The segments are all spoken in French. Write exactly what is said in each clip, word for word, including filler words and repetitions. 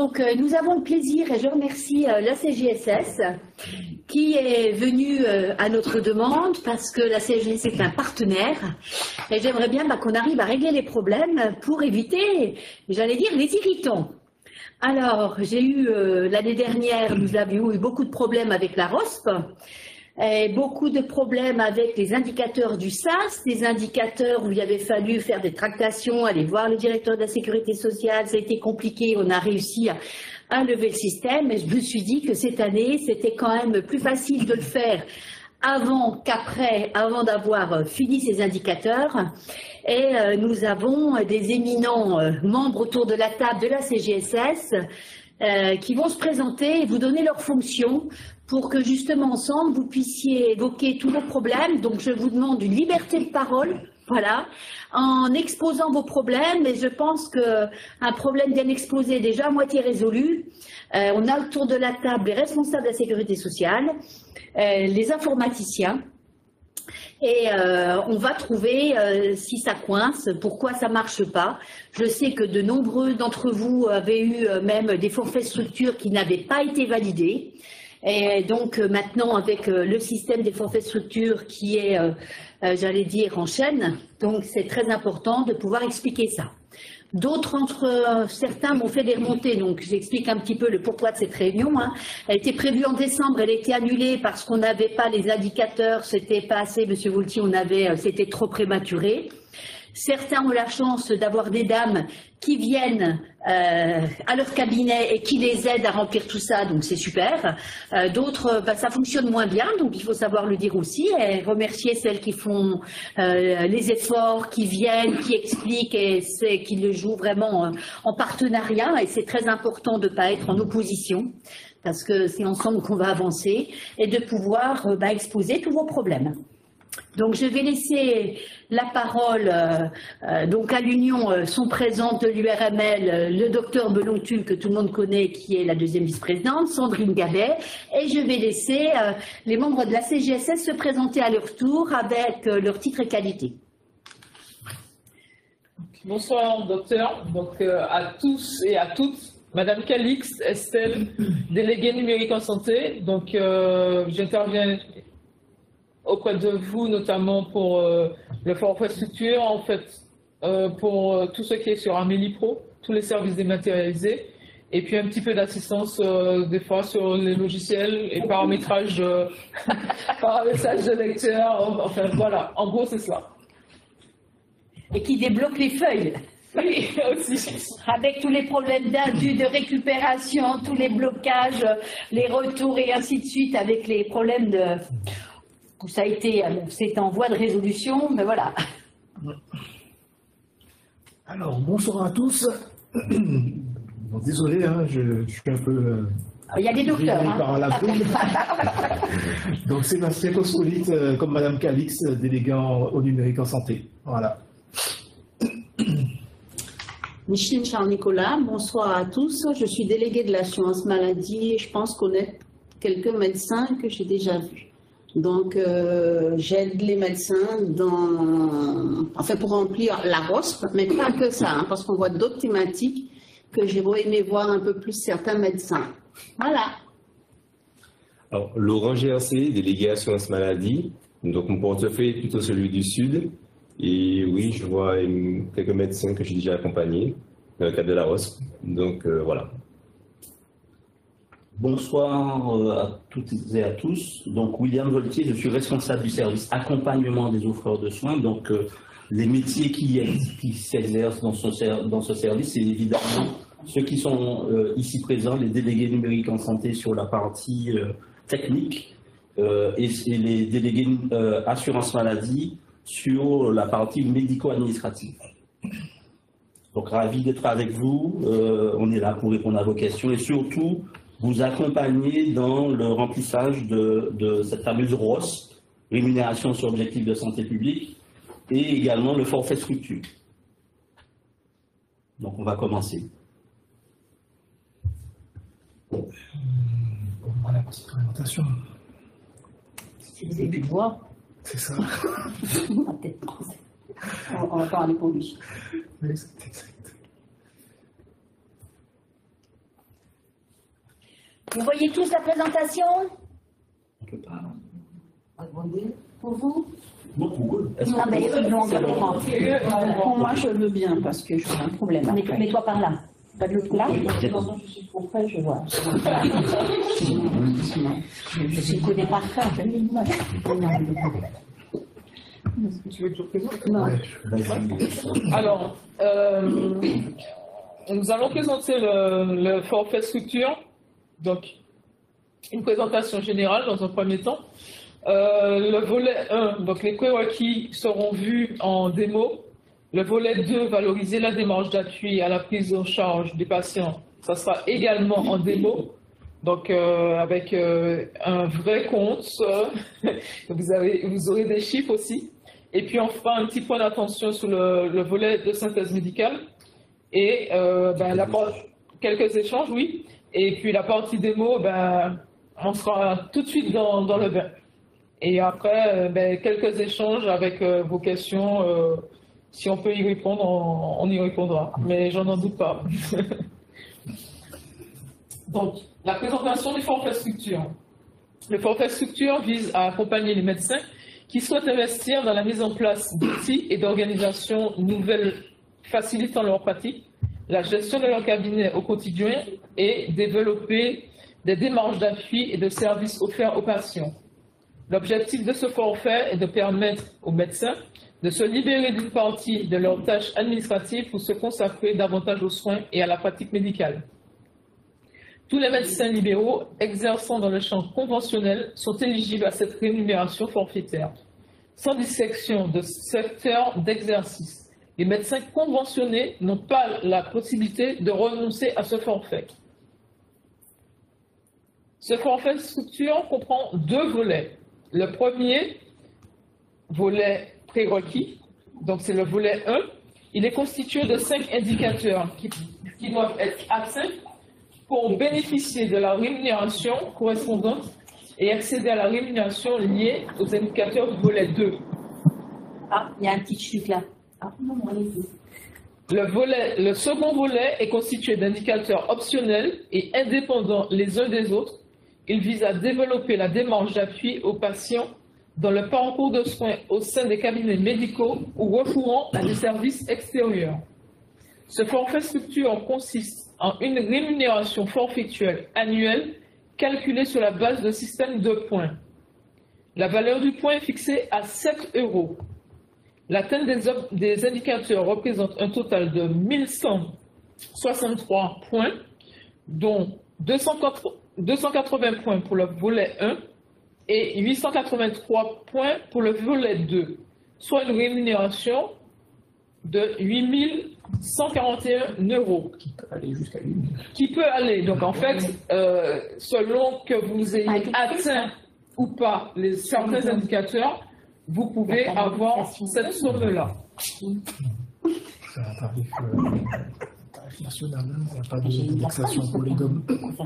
Donc, euh, nous avons le plaisir, et je remercie euh, la C G S S, qui est venue euh, à notre demande, parce que la C G S S est un partenaire, et j'aimerais bien bah, qu'on arrive à régler les problèmes pour éviter, j'allais dire, les irritants. Alors, j'ai eu, euh, l'année dernière, nous avions eu beaucoup de problèmes avec la R O S P, et beaucoup de problèmes avec les indicateurs du S A S, des indicateurs où il avait fallu faire des tractations, aller voir le directeur de la sécurité sociale, ça a été compliqué, on a réussi à, à lever le système, et je me suis dit que cette année, c'était quand même plus facile de le faire avant qu'après, avant d'avoir fini ces indicateurs. Et euh, nous avons des éminents euh, membres autour de la table de la C G S S euh, qui vont se présenter et vous donner leurs fonctions pour que justement ensemble vous puissiez évoquer tous vos problèmes. Donc je vous demande une liberté de parole, voilà, en exposant vos problèmes, et je pense qu'un problème bien exposé est déjà à moitié résolu. Euh, on a autour de la table les responsables de la sécurité sociale, euh, les informaticiens, et euh, on va trouver euh, si ça coince, pourquoi ça ne marche pas. Je sais que de nombreux d'entre vous avaient eu euh, même des forfaits structures qui n'avaient pas été validés. Et donc euh, maintenant, avec euh, le système des forfaits structures qui est, euh, euh, j'allais dire, en chaîne, donc c'est très important de pouvoir expliquer ça. D'autres entre euh, certains m'ont fait des remontées, donc j'explique un petit peu le pourquoi de cette réunion. Hein. Elle était prévue en décembre, elle a été annulée parce qu'on n'avait pas les indicateurs, c'était pas assez, Monsieur Voulty, on avait, euh, c'était trop prématuré. Certains ont la chance d'avoir des dames qui viennent euh, à leur cabinet et qui les aident à remplir tout ça, donc c'est super. Euh, D'autres, bah, ça fonctionne moins bien, donc il faut savoir le dire aussi, et remercier celles qui font euh, les efforts, qui viennent, qui expliquent et qui le jouent vraiment euh, en partenariat, et c'est très important de ne pas être en opposition, parce que c'est ensemble qu'on va avancer, et de pouvoir euh, bah, exposer tous vos problèmes. Donc je vais laisser la parole euh, euh, donc à l'Union, euh, sont présentes de l'U R M L, euh, le docteur Belontul, que tout le monde connaît, qui est la deuxième vice-présidente, Sandrine Gabet, et je vais laisser euh, les membres de la C G S S se présenter à leur tour avec euh, leur titre et qualité. Bonsoir docteur, donc euh, à tous et à toutes. Madame Calix, Estelle, déléguée numérique en santé, donc euh, j'interviens auprès de vous, notamment pour euh, le forfait structure, en fait, euh, pour euh, tout ce qui est sur Amélie Pro, tous les services dématérialisés, et puis un petit peu d'assistance euh, des fois sur les logiciels et paramétrage, euh, paramétrage de lecteur, enfin voilà, en gros c'est cela. Et qui débloque les feuilles. Oui, aussi. Avec tous les problèmes d'indu, de récupération, tous les blocages, les retours et ainsi de suite, avec les problèmes de... Ça a été, c'est en voie de résolution, mais voilà. Alors, bonsoir à tous. Bon, désolé, hein, je, je suis un peu... Euh, Il y a des docteurs. Hein. Par la Donc, Sébastien Coscolite, euh, comme Madame Calix, déléguant au numérique en santé. Voilà. Micheline Charles-Nicolas, bonsoir à tous. Je suis déléguée de l'assurance maladie et je pense connaître quelques médecins que j'ai déjà vus. Donc, euh, j'aide les médecins dans, enfin, pour remplir la R O S P, mais pas que ça, hein, parce qu'on voit d'autres thématiques que j'aurais aimé voir un peu plus certains médecins. Voilà. Alors, Laurent G R C, délégué assurance maladie. Donc, mon portefeuille est plutôt celui du Sud. Et oui, je vois quelques médecins que j'ai déjà accompagnés dans le cadre de la R O S P. Donc, euh, voilà. Bonsoir à toutes et à tous. Donc, William Voltier, je suis responsable du service accompagnement des offreurs de soins. Donc, euh, les métiers qui, qui s'exercent dans ce, dans ce service, c'est évidemment ceux qui sont euh, ici présents, les délégués numériques en santé sur la partie euh, technique euh, et, et les délégués euh, assurance maladie sur la partie médico-administrative. Donc, ravi d'être avec vous. Euh, on est là pour répondre à vos questions et surtout vous accompagner dans le remplissage de, de cette fameuse R O S, rémunération sur objectif de santé publique, et également le forfait structure. Donc on va commencer. Bon, voilà pour cette présentation. C'est des voix. C'est ça. On va peut-être penser. On va parler pour lui. Oui, c'est exact. Vous voyez tous la présentation? On peut pas. Pour vous? Non, pour eux. Est-ce Ah, qu'on mais peut- eux, non, c'est non, bon. non. Pour moi, je veux bien parce que j'ai un problème. Mais après. mets-toi par là. Pas de l'autre là. Je suis trop près, je vois. Je ne connais pas ça. Je l'ai dit. Tu veux que je présente? Non. Vas-y. Alors, euh, nous allons présenter le, le forfait structure. Donc, une présentation générale dans un premier temps. Euh, le volet un, donc les prérequis seront vus en démo. Le volet deux, valoriser la démarche d'appui à la prise en charge des patients, ça sera également en démo. Donc, euh, avec euh, un vrai compte, euh, vous, avez, vous aurez des chiffres aussi. Et puis enfin, un petit point d'attention sur le, le volet de synthèse médicale. Et euh, ben, la, quelques échanges, oui. Et puis la partie démo, ben, on sera tout de suite dans, dans le bain. Et après, euh, ben, quelques échanges avec euh, vos questions. Euh, si on peut y répondre, on, on y répondra. Mais j'en en doute pas. Donc, la présentation du forfait structure. Le forfait structure vise à accompagner les médecins qui souhaitent investir dans la mise en place d'outils et d'organisations nouvelles facilitant leur pratique, la gestion de leur cabinet au quotidien et développer des démarches d'appui et de services offerts aux patients. L'objectif de ce forfait est de permettre aux médecins de se libérer d'une partie de leurs tâches administratives pour se consacrer davantage aux soins et à la pratique médicale. Tous les médecins libéraux exerçant dans le champ conventionnel sont éligibles à cette rémunération forfaitaire, sans distinction de secteur d'exercice. Les médecins conventionnés n'ont pas la possibilité de renoncer à ce forfait. Ce forfait structure comprend deux volets. Le premier, volet prérequis, donc c'est le volet un. Il est constitué de cinq indicateurs qui, qui doivent être atteints pour bénéficier de la rémunération correspondante et accéder à la rémunération liée aux indicateurs du volet deux. Ah, il y a un petit truc là. Ah, non, non, allez-y. Le, volet, le second volet est constitué d'indicateurs optionnels et indépendants les uns des autres. Il vise à développer la démarche d'appui aux patients dans le parcours de soins au sein des cabinets médicaux ou recourant à des services extérieurs. Ce forfait structure consiste en une rémunération forfaituelle annuelle calculée sur la base d'un système de points. La valeur du point est fixée à sept euros. L'atteinte des, des indicateurs représente un total de mille cent soixante-trois points, dont deux cent quatre-vingts points pour le volet un et huit cent quatre-vingt-trois points pour le volet deux, soit une rémunération de huit mille cent quarante et un euros. Qui peut aller jusqu'à une. Qui peut aller, donc en fait, euh, selon que vous ayez atteint ou pas les, certains indicateurs, vous pouvez avoir cette somme-là. C'est un tarif, euh, tarif national, hein. Il n'y a pas d'indexation pour les D O M.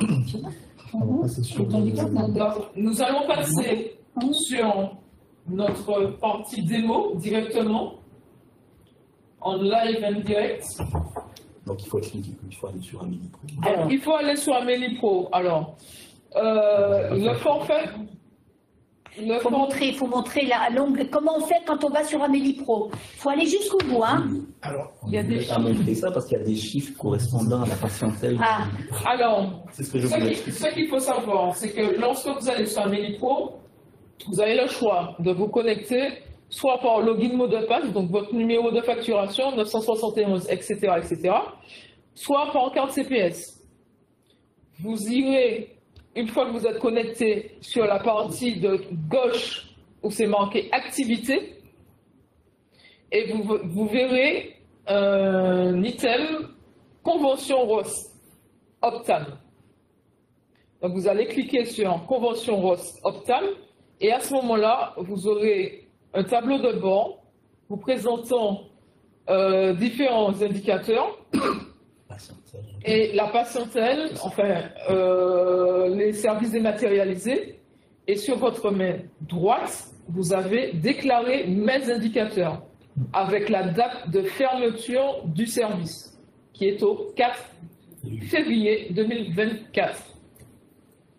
On va passer sur le- Donc, nous allons passer sur notre partie démo directement, en live and direct. Donc il faut cliquer, il faut aller sur Amélie Pro. Alors, il faut aller sur Amélie Pro. Alors, euh, le forfait. Le Il faut for- montrer, il faut montrer la longue. Comment on fait quand on va sur Amélie Pro? Il faut aller jusqu'au bout, hein? Alors, Il y a des Je vais pas montrer ça parce qu'il y a des chiffres correspondant à la patientèle. Ah. Alors, C'est ce que je ce voulais qui- expliquer. ce qu'il faut savoir, c'est que lorsque vous allez sur Amélie Pro, vous avez le choix de vous connecter soit par login mot de passe, donc votre numéro de facturation, neuf cent soixante et onze, et cetera, et cetera, soit par carte C P S. Vous irez, une fois que vous êtes connecté, sur la partie de gauche où c'est marqué activité, et vous, vous verrez un item convention R O S Optam. Donc vous allez cliquer sur convention R O S Optam et à ce moment-là, vous aurez un tableau de bord vous présentant euh, différents indicateurs Patientèle. et la patientèle, enfin euh, les services dématérialisés. Et sur votre main droite, vous avez déclaré mes indicateurs avec la date de fermeture du service qui est au quatre février deux mille vingt-quatre.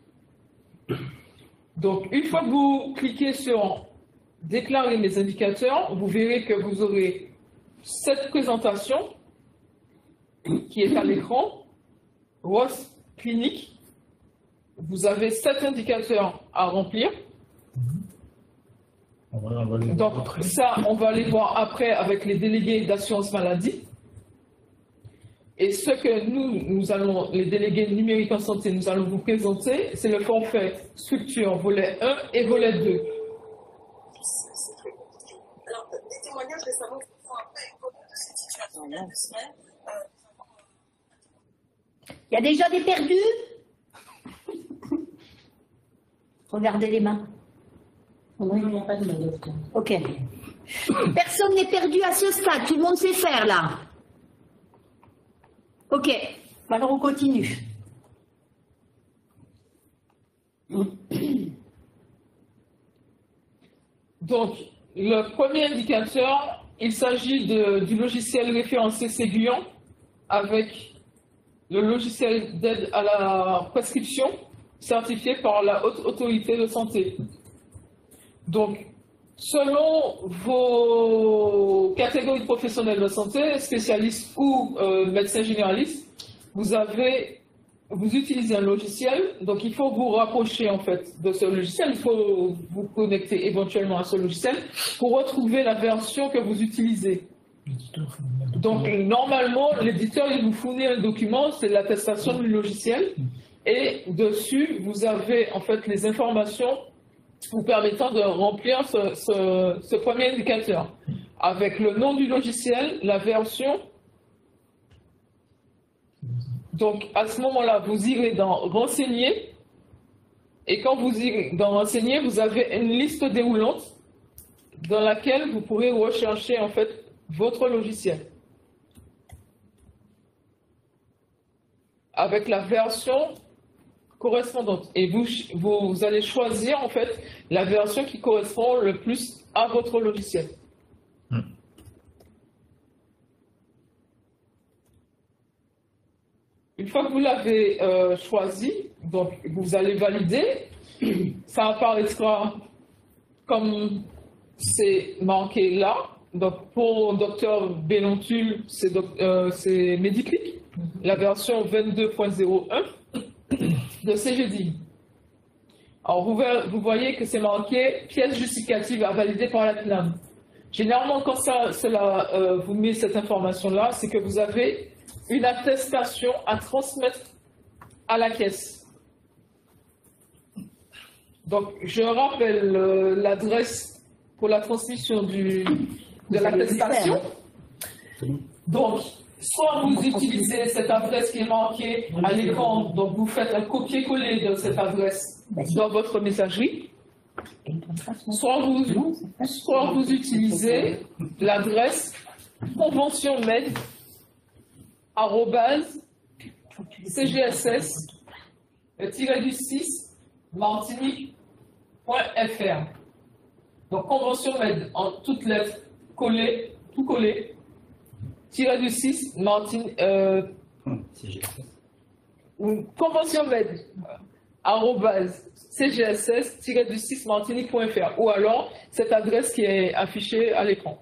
Donc, une fois que vous cliquez sur déclarer mes indicateurs, vous verrez que vous aurez cette présentation qui est à l'écran, R O S clinique. Vous avez sept indicateurs à remplir. On va, on va les Donc, voir après. ça, on va aller voir après avec les délégués d'assurance maladie. Et ce que nous, nous allons, les délégués numériques en santé, nous allons vous présenter, c'est le forfait structure volet un et volet deux. C'est très compliqué. Alors, des témoignages récemment qui font un peu écho de cette situation. Il y a deux semaines, euh, Il y a déjà des perdus? Regardez les mains. Oui, il n'y a pas de mail. Ok. Personne n'est perdu à ce stade. Tout le monde sait faire là. Ok. Alors on continue. Donc, le premier indicateur, il s'agit de- du logiciel référencé Séguillon avec le logiciel d'aide à la prescription certifié par la Haute Autorité de Santé. Donc, selon vos catégories professionnelles de santé, spécialistes ou euh, médecins généralistes, vous avez, vous utilisez un logiciel, donc il faut vous rapprocher en fait de ce logiciel, il faut vous connecter éventuellement à ce logiciel pour retrouver la version que vous utilisez. L'éditeur fournit un Donc document. normalement, l'éditeur il vous fournit un document, c'est l'attestation du logiciel, et dessus vous avez en fait les informations vous permettant de remplir ce, ce- ce premier indicateur avec le nom du logiciel, la version. Donc à ce moment-là, vous irez dans renseigner, et quand vous irez dans renseigner, vous avez une liste déroulante dans laquelle vous pourrez rechercher en fait votre logiciel avec la version correspondante. Et vous, vous allez choisir en fait la version qui correspond le plus à votre logiciel. Hmm. Une fois que vous l'avez euh, choisi, donc vous allez valider, ça apparaîtra comme c'est marqué là. Donc pour docteur Bénontul, c'est doc- euh, c'est Mediclick, la version vingt-deux point zéro un de C G D I. Alors vous, ver- vous voyez que c'est marqué pièce justificative à valider par la C N A M. Généralement, quand ça, cela euh, vous met cette information-là, c'est que vous avez une attestation à transmettre à la caisse. Donc, je rappelle euh, l'adresse pour la transmission du, de l'attestation. Donc, soit vous utilisez cette adresse qui est marquée à l'écran, donc vous faites un copier-coller de cette adresse dans votre messagerie, soit vous, soit vous utilisez l'adresse conventionmed arobase cgss du six martinique point f r. Donc convention med en toutes lettres collées, tout collé, tiré du six Martinique, euh, C G S S. ou convention med arobase cgss du six martinique point f r, ou alors cette adresse qui est affichée à l'écran.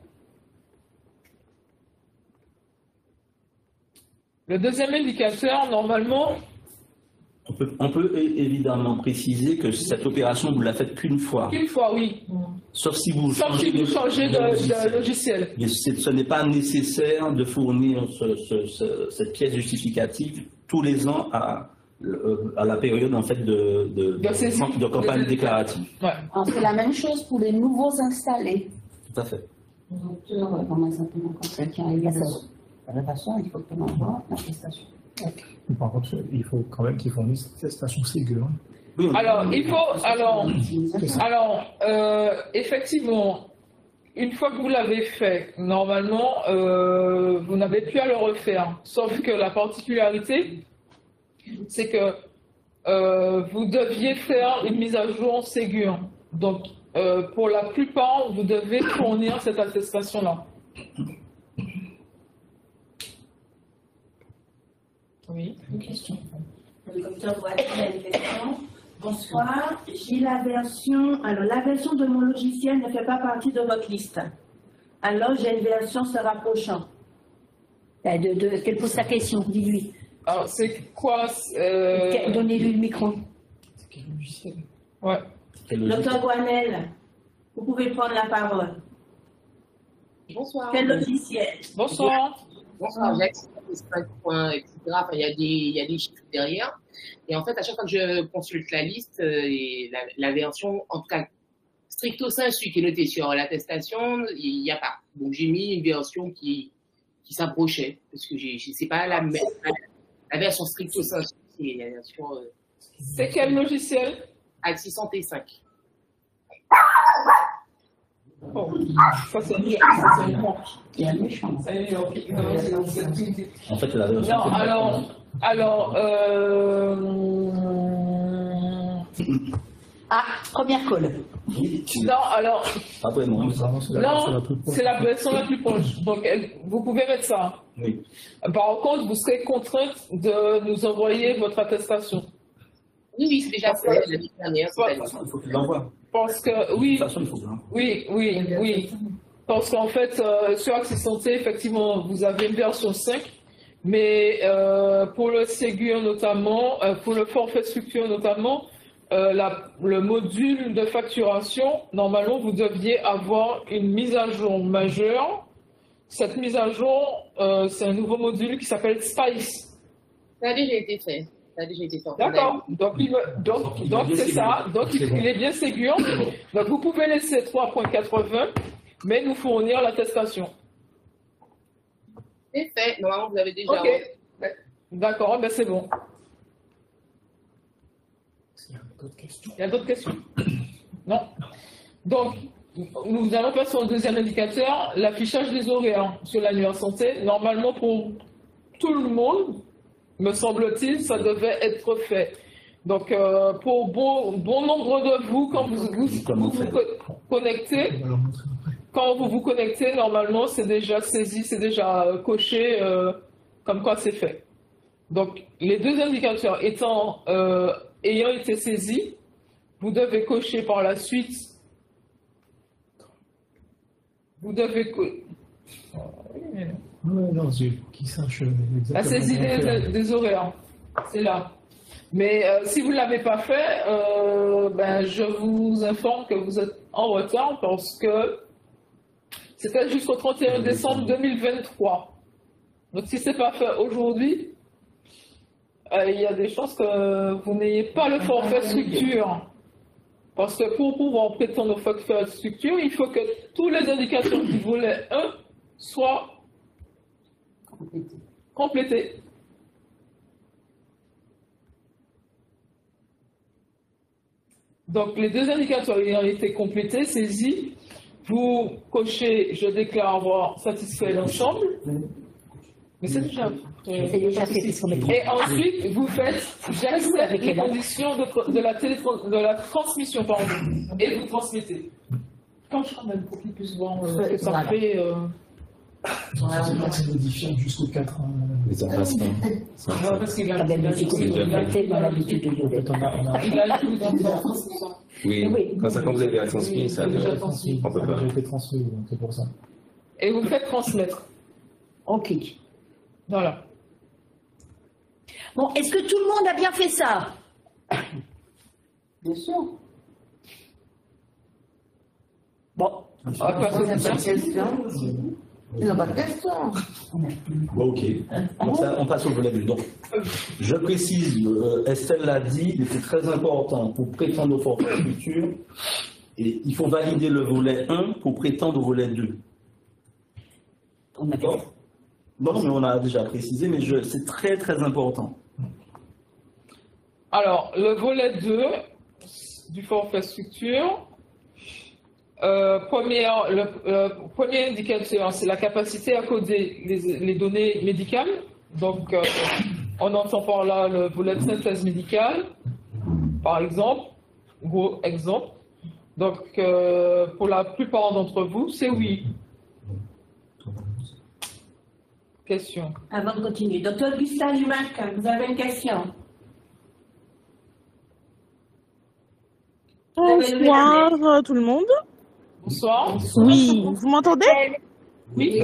Le deuxième indicateur, normalement, On peut, on peut é- évidemment préciser que cette opération, vous la faites qu'une fois, une fois, oui, sauf si vous sauf si changez vous changez de, de logiciel. Mais c'est- ce n'est pas nécessaire de fournir ce- ce- ce- cette pièce justificative tous les ans à, euh, à la période en fait de, de, De saisie. de campagne déclarative. Ouais. Alors, c'est la même chose pour les nouveaux installés. Tout à fait. Le docteur, euh, comment simplement quand quelqu'un arrive de toute façon, il faut qu'on envoie l'attestation. Par contre, il faut quand même qu'ils fournissent une attestation Ségur. Oui, on- Alors, il faut, alors, C'est ça. alors euh, effectivement, une fois que vous l'avez fait, normalement, euh, vous n'avez plus à le refaire. Sauf que la particularité, c'est que euh, vous deviez faire une mise à jour Ségur. Donc, euh, pour la plupart, vous devez fournir cette attestation-là. Oui. Une question. Le docteur doit être une question. Bonsoir, j'ai la version, alors la version de mon logiciel ne fait pas partie de votre liste. Alors j'ai une version se rapprochant. De, de, Qu'elle pose sa question, dis-lui. Alors, c'est quoi euh... Donnez-lui le micro. C'est quel logiciel? Ouais. Docteur Guanel, vous pouvez prendre la parole. Bonsoir. Quel logiciel? Bonsoir. Bonsoir, j'ai accès à des cinq points, et cetera. Enfin, il y a des, il y a des chiffres derrière. Et en fait, à chaque fois que je consulte la liste, euh, et la, la version, en tout cas, stricto sensu qui est notée sur l'attestation, il n'y a pas. Donc, j'ai mis une version qui, qui s'approchait, parce que j'ai, c'est pas la même, la version stricto sensu, c'est la version. Euh, c'est quel logiciel? Axis Santé cinq. Oh, ça c'est bien. Il y a un méchant. En fait, la version. Non, alors, alors, euh... Ah, première colle. non, alors, Après, non. Vraiment, c'est la version la non, plus proche. c'est la version la plus proche. Donc, elle- vous pouvez mettre ça. Oui. Par contre, vous serez contrainte de nous envoyer votre attestation. Oui, oui, c'est déjà fait l'année dernière. Ouais. De toute façon, il faut qu'il l'envoie. Parce que, De oui, toute façon, il faut qu'il l'envoie. oui, oui, oui. Parce qu'en fait, euh, sur Accès Santé, effectivement, vous avez une version cinq, mais euh, pour le Ségur notamment, euh, pour le forfait structure notamment, euh, la- le module de facturation, normalement, vous deviez avoir une mise à jour majeure. Cette mise à jour, euh, c'est un nouveau module qui s'appelle SPICE. Ça a déjà été fait. Ça a déjà été fait. D'accord. Donc, il me- donc, donc c'est ça. Donc, il, il est bien Ségur. Donc, vous pouvez laisser trois point quatre-vingts, mais nous fournir l'attestation. C'est fait. Normalement, vous avez déjà. Ok. D'accord, ben c'est bon. Il y a d'autres questions. Il y a d'autres questions? Non. Donc, nous allons passer au deuxième indicateur, l'affichage des horaires sur l'annuaire santé. Normalement, pour tout le monde, me semble-t-il, ça devait être fait. Donc, euh, pour bon, bon nombre de vous, quand vous vous, vous, vous co- connectez, On va leur montrer après. quand vous vous connectez, normalement, c'est déjà saisi, c'est déjà euh, coché, euh, comme quoi c'est fait. Donc, les deux indicateurs étant, euh, ayant été saisis, vous devez cocher par la suite. Vous devez co- Non, non, c'est qu'ils sachent exactement. la saisie comment des, faire. des horaires. C'est là. Mais euh, si vous ne l'avez pas fait, euh, ben, je vous informe que vous êtes en retard parce que c'était jusqu'au trente et un décembre deux mille vingt-trois. Donc si ce n'est pas fait aujourd'hui, euh, il y a des chances que vous n'ayez pas le forfait structure. Parce que pour pouvoir prétendre au forfait structure, il faut que tous les indicateurs du volet un soient complétés. Donc, les deux indicateurs ayant été complétés, saisis, vous cochez « Je déclare avoir satisfait l'ensemble ». Mais c'est déjà euh, C'est déjà fait, puisqu'on est Et ensuite, vous faites « J'accepte les conditions de, de, la télétran- de la transmission ». Pardon, et vous transmettez. Quand je ramène pour qu'ils puissent voir euh, ce que ça fait… Euh... C'est pas que c'est modifiable jusqu'au quatre ans. Les emplacements. Ouais, parce qu'il a Ah ben, il a- du coup, il a- il a tellement l'habitude de En lire. fait, on a, on a, il a tout dans le- Oui, Oui. quand ça, quand vous avez transmis, ça Oui, déjà ne- transmis. on peut ça a pas. déjà été transmis, donc c'est pour ça. Et vous faites transmettre. On clique. Voilà. Bon, est-ce que tout le monde a bien fait ça? Bien sûr. Bon, On va passer au deuxième. Il n'y a pas de question. Bon, ok. Donc, ça, on passe au volet deux. Donc, je précise, euh, Estelle l'a dit, mais c'est très important pour prétendre au forfait structure. Et il faut valider le volet un pour prétendre au volet deux. on a Bon. Non, mais on a déjà précisé, mais je- c'est très très important. Alors, le volet deux du forfait structure, euh, première- le, euh, premier indicateur, c'est la capacité à coder les, les données médicales. Donc, euh, on entend par là le volet de synthèse médicale, par exemple, gros exemple. Donc, euh, pour la plupart d'entre vous, c'est oui. Question. Avant de continuer, docteur Gustave Lumac, vous avez une question? Bonsoir euh, tout le monde. Bonsoir. Oui, vous m'entendez? Oui.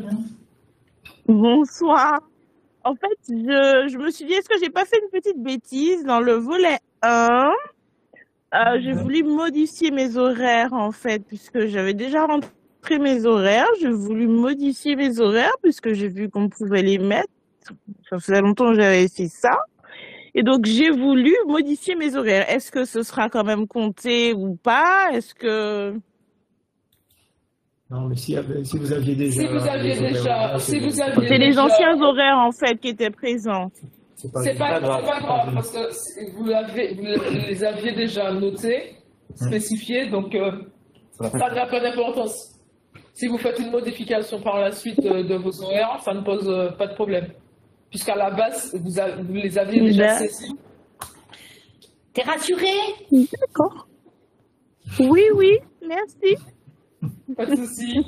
Bonsoir. En fait, je, je me suis dit, est-ce que j'ai pas fait une petite bêtise dans le volet un? Euh, j'ai voulu modifier mes horaires, en fait, puisque j'avais déjà rentré mes horaires. J'ai voulu modifier mes horaires, puisque j'ai vu qu'on pouvait les mettre. Ça faisait longtemps que j'avais fait ça. Et donc, j'ai voulu modifier mes horaires. Est-ce que ce sera quand même compté ou pas? Est-ce que... Non, mais si, si vous aviez déjà... Si vous aviez les déjà... horaires, Si vous c'est- aviez C'est les déjà- anciens horaires, en fait, qui étaient présents. C'est pas, C'est pas, pas grave. c'est pas grave, parce que si vous, l'avez- vous les aviez déjà notés, spécifiés, donc euh, ça n'a pas d'importance. Si vous faites une modification par la suite euh, de vos horaires, ça ne pose euh, pas de problème. Puisqu'à la base, vous, a- vous les aviez déjà D'accord. saisis. T'es rassuré? D'accord. Oui, oui, merci. Pas de souci.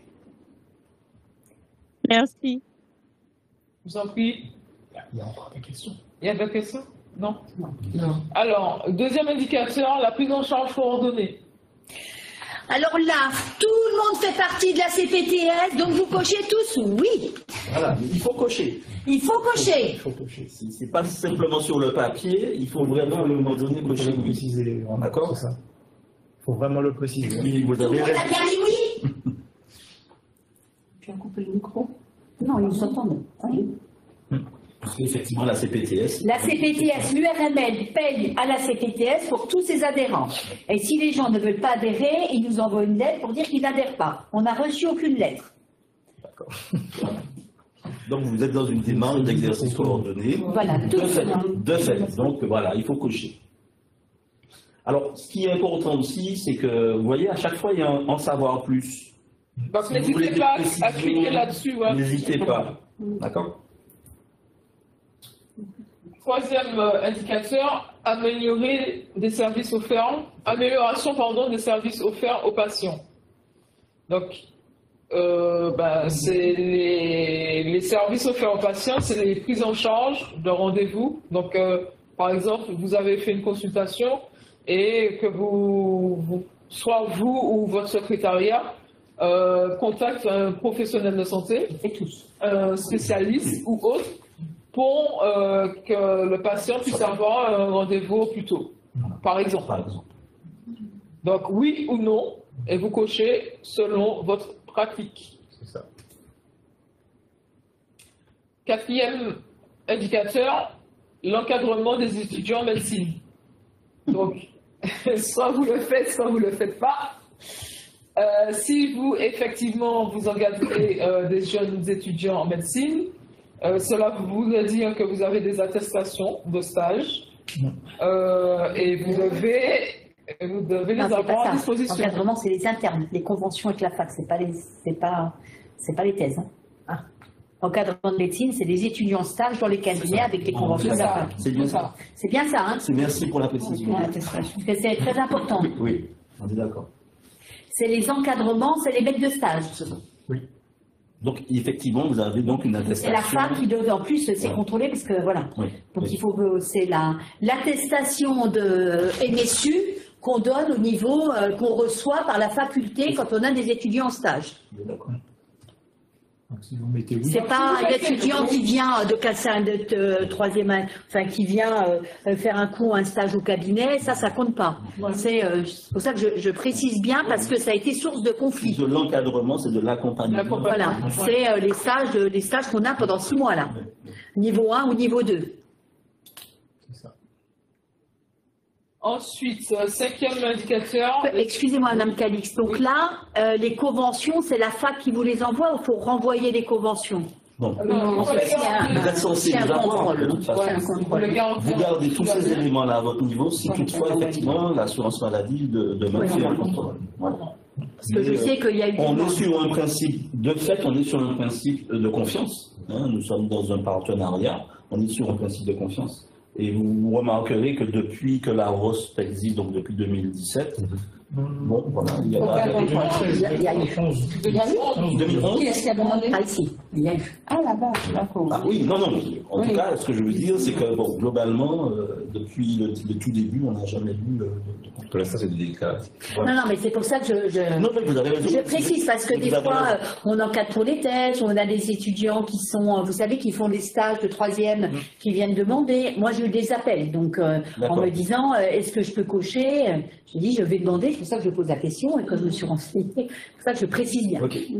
Merci. Je vous en prie. Il y a encore des questions. Il y a d'autres questions? Non? Non. Alors, deuxième indicateur, la prise en charge coordonnée. Alors là, tout le monde fait partie de la C P T S, donc vous cochez tous oui. Voilà, il faut cocher. Il faut cocher. Il faut cocher. C'est c'est pas simplement sur le papier, il faut vraiment à un moment donné Il faut cocher le oui. préciser. on- D'accord. C'est ça. Il faut vraiment le préciser. Oui, vous On avez a raison. bien dit oui. Tu as coupé le micro? Non, ils s'entendent. Oui. Parce qu'effectivement, la C P T S. La C P T S, l'U R M L paye à la C P T S pour tous ses adhérents. Et si les gens ne veulent pas adhérer, ils nous envoient une lettre pour dire qu'ils n'adhèrent pas. On n'a reçu aucune lettre. D'accord. Donc vous êtes dans une démarche d'exercice coordonné. Voilà, tout de fait, ça. de fait. Donc voilà, il faut cocher. Alors, ce qui est important aussi, c'est que, vous voyez, à chaque fois, il y a un en savoir plus. Donc, Si vous voulez n'hésitez des pas à précisions, cliquer là-dessus. Ouais. N'hésitez pas. D'accord. Troisième euh, indicateur, améliorer des services offerts, amélioration pardon, des services offerts aux patients. Donc, euh, ben, c'est les, les services offerts aux patients, c'est les prises en charge de rendez-vous. Donc, euh, par exemple, vous avez fait une consultation et que vous, vous soit vous ou votre secrétariat euh, contacte un professionnel de santé, un spécialiste ou autre, pour euh, que le patient puisse avoir un rendez-vous plus tôt, par exemple. Par exemple. Donc, oui ou non, et vous cochez selon votre pratique. C'est ça. Quatrième indicateur, l'encadrement des étudiants en médecine. Donc, soit vous le faites, soit vous ne le faites pas. Euh, si vous, effectivement, vous engagez euh, des jeunes étudiants en médecine, euh, cela voudrait dire que vous avez des attestations de stage euh, et vous devez, vous devez les Non, c'est avoir pas à ça. disposition. L'encadrement, c'est les internes, les conventions avec la fac, c'est pas les, c'est pas, c'est pas les thèses. hein. Ah. Encadrement de médecine, c'est les étudiants en stage dans les cabinets avec les conventions de C'est la ça. fac. C'est bien ça. C'est bien ça, hein C'est merci pour la précision. L'attestation. Parce que c'est très important. Oui, on est d'accord. C'est les encadrements, c'est les maîtres de stage. Donc, effectivement, vous avez donc une C'est attestation. la fac qui doit, en plus, c'est contrôlé parce que voilà. Oui. Donc Oui. il faut que c'est la l'attestation de M S U qu'on donne au niveau euh, qu'on reçoit par la faculté quand on a des étudiants en stage. On est d'accord. Donc, si vous mettez oui, C'est pas un étudiant qui vient de casser un de, de- troisième, an- enfin qui vient euh, faire un cours, un stage au cabinet, ça, ça compte pas. C'est euh, c'est pour ça que je, je précise bien parce que ça a été source de conflit. De l'encadrement, c'est de l'accompagnement. L'accompagnement. Voilà, c'est euh, les stages, euh, les stages qu'on a pendant six mois là, niveau un ou niveau deux. c'est ça. Ensuite, euh, cinquième indicateur, Excusez-moi, Madame Calix. Donc là, euh, les conventions, c'est la fac qui vous les envoie ou il faut renvoyer les conventions? Bon. Non, c'est c'est un- Vous êtes censé c'est un les avoir, contrôle. de toute façon. C'est un contrôle. le garantir. Vous gardez tous ces éléments-là à votre niveau, si toutefois, effectivement, l'assurance maladie de, de maintien en contrôle. Voilà. Parce que je Mais, sais qu'il y a eu... On est sur un principe, de fait, on est sur un principe de confiance. hein. Nous sommes dans un partenariat, on est sur un principe de confiance. Et vous remarquerez que depuis que la R O S existe, donc depuis deux mille dix-sept, Bon, voilà. Il y a, Aucun contrôle. il y a, Il y a eu. Il y a eu. deux mille onze. Qui est-ce qui a demandé? Ah, ici. Il y a eu. Ah, là-bas, d'accord. Ah oui, non, non. En Oui. tout cas, ce que je veux dire, c'est que bon, globalement, euh, depuis le, le tout début, on n'a jamais eu euh, de, de Pour l'instant, c'est des cas. Non, non, mais c'est pour ça que je, je, Non, mais vous avez raison. je précise, parce que des Vous avez fois, raison. euh, on encadre pour les thèses, on a des étudiants qui sont, euh, vous savez, qui font des stages de troisième, qui viennent demander. Moi, j'ai eu des appels, donc euh, en D'accord. me disant, euh, est-ce que je peux cocher? J'ai dit, je vais demander, c'est pour ça que je pose la question, et que je me suis renseignée, c'est pour ça que je précise bien. Ok.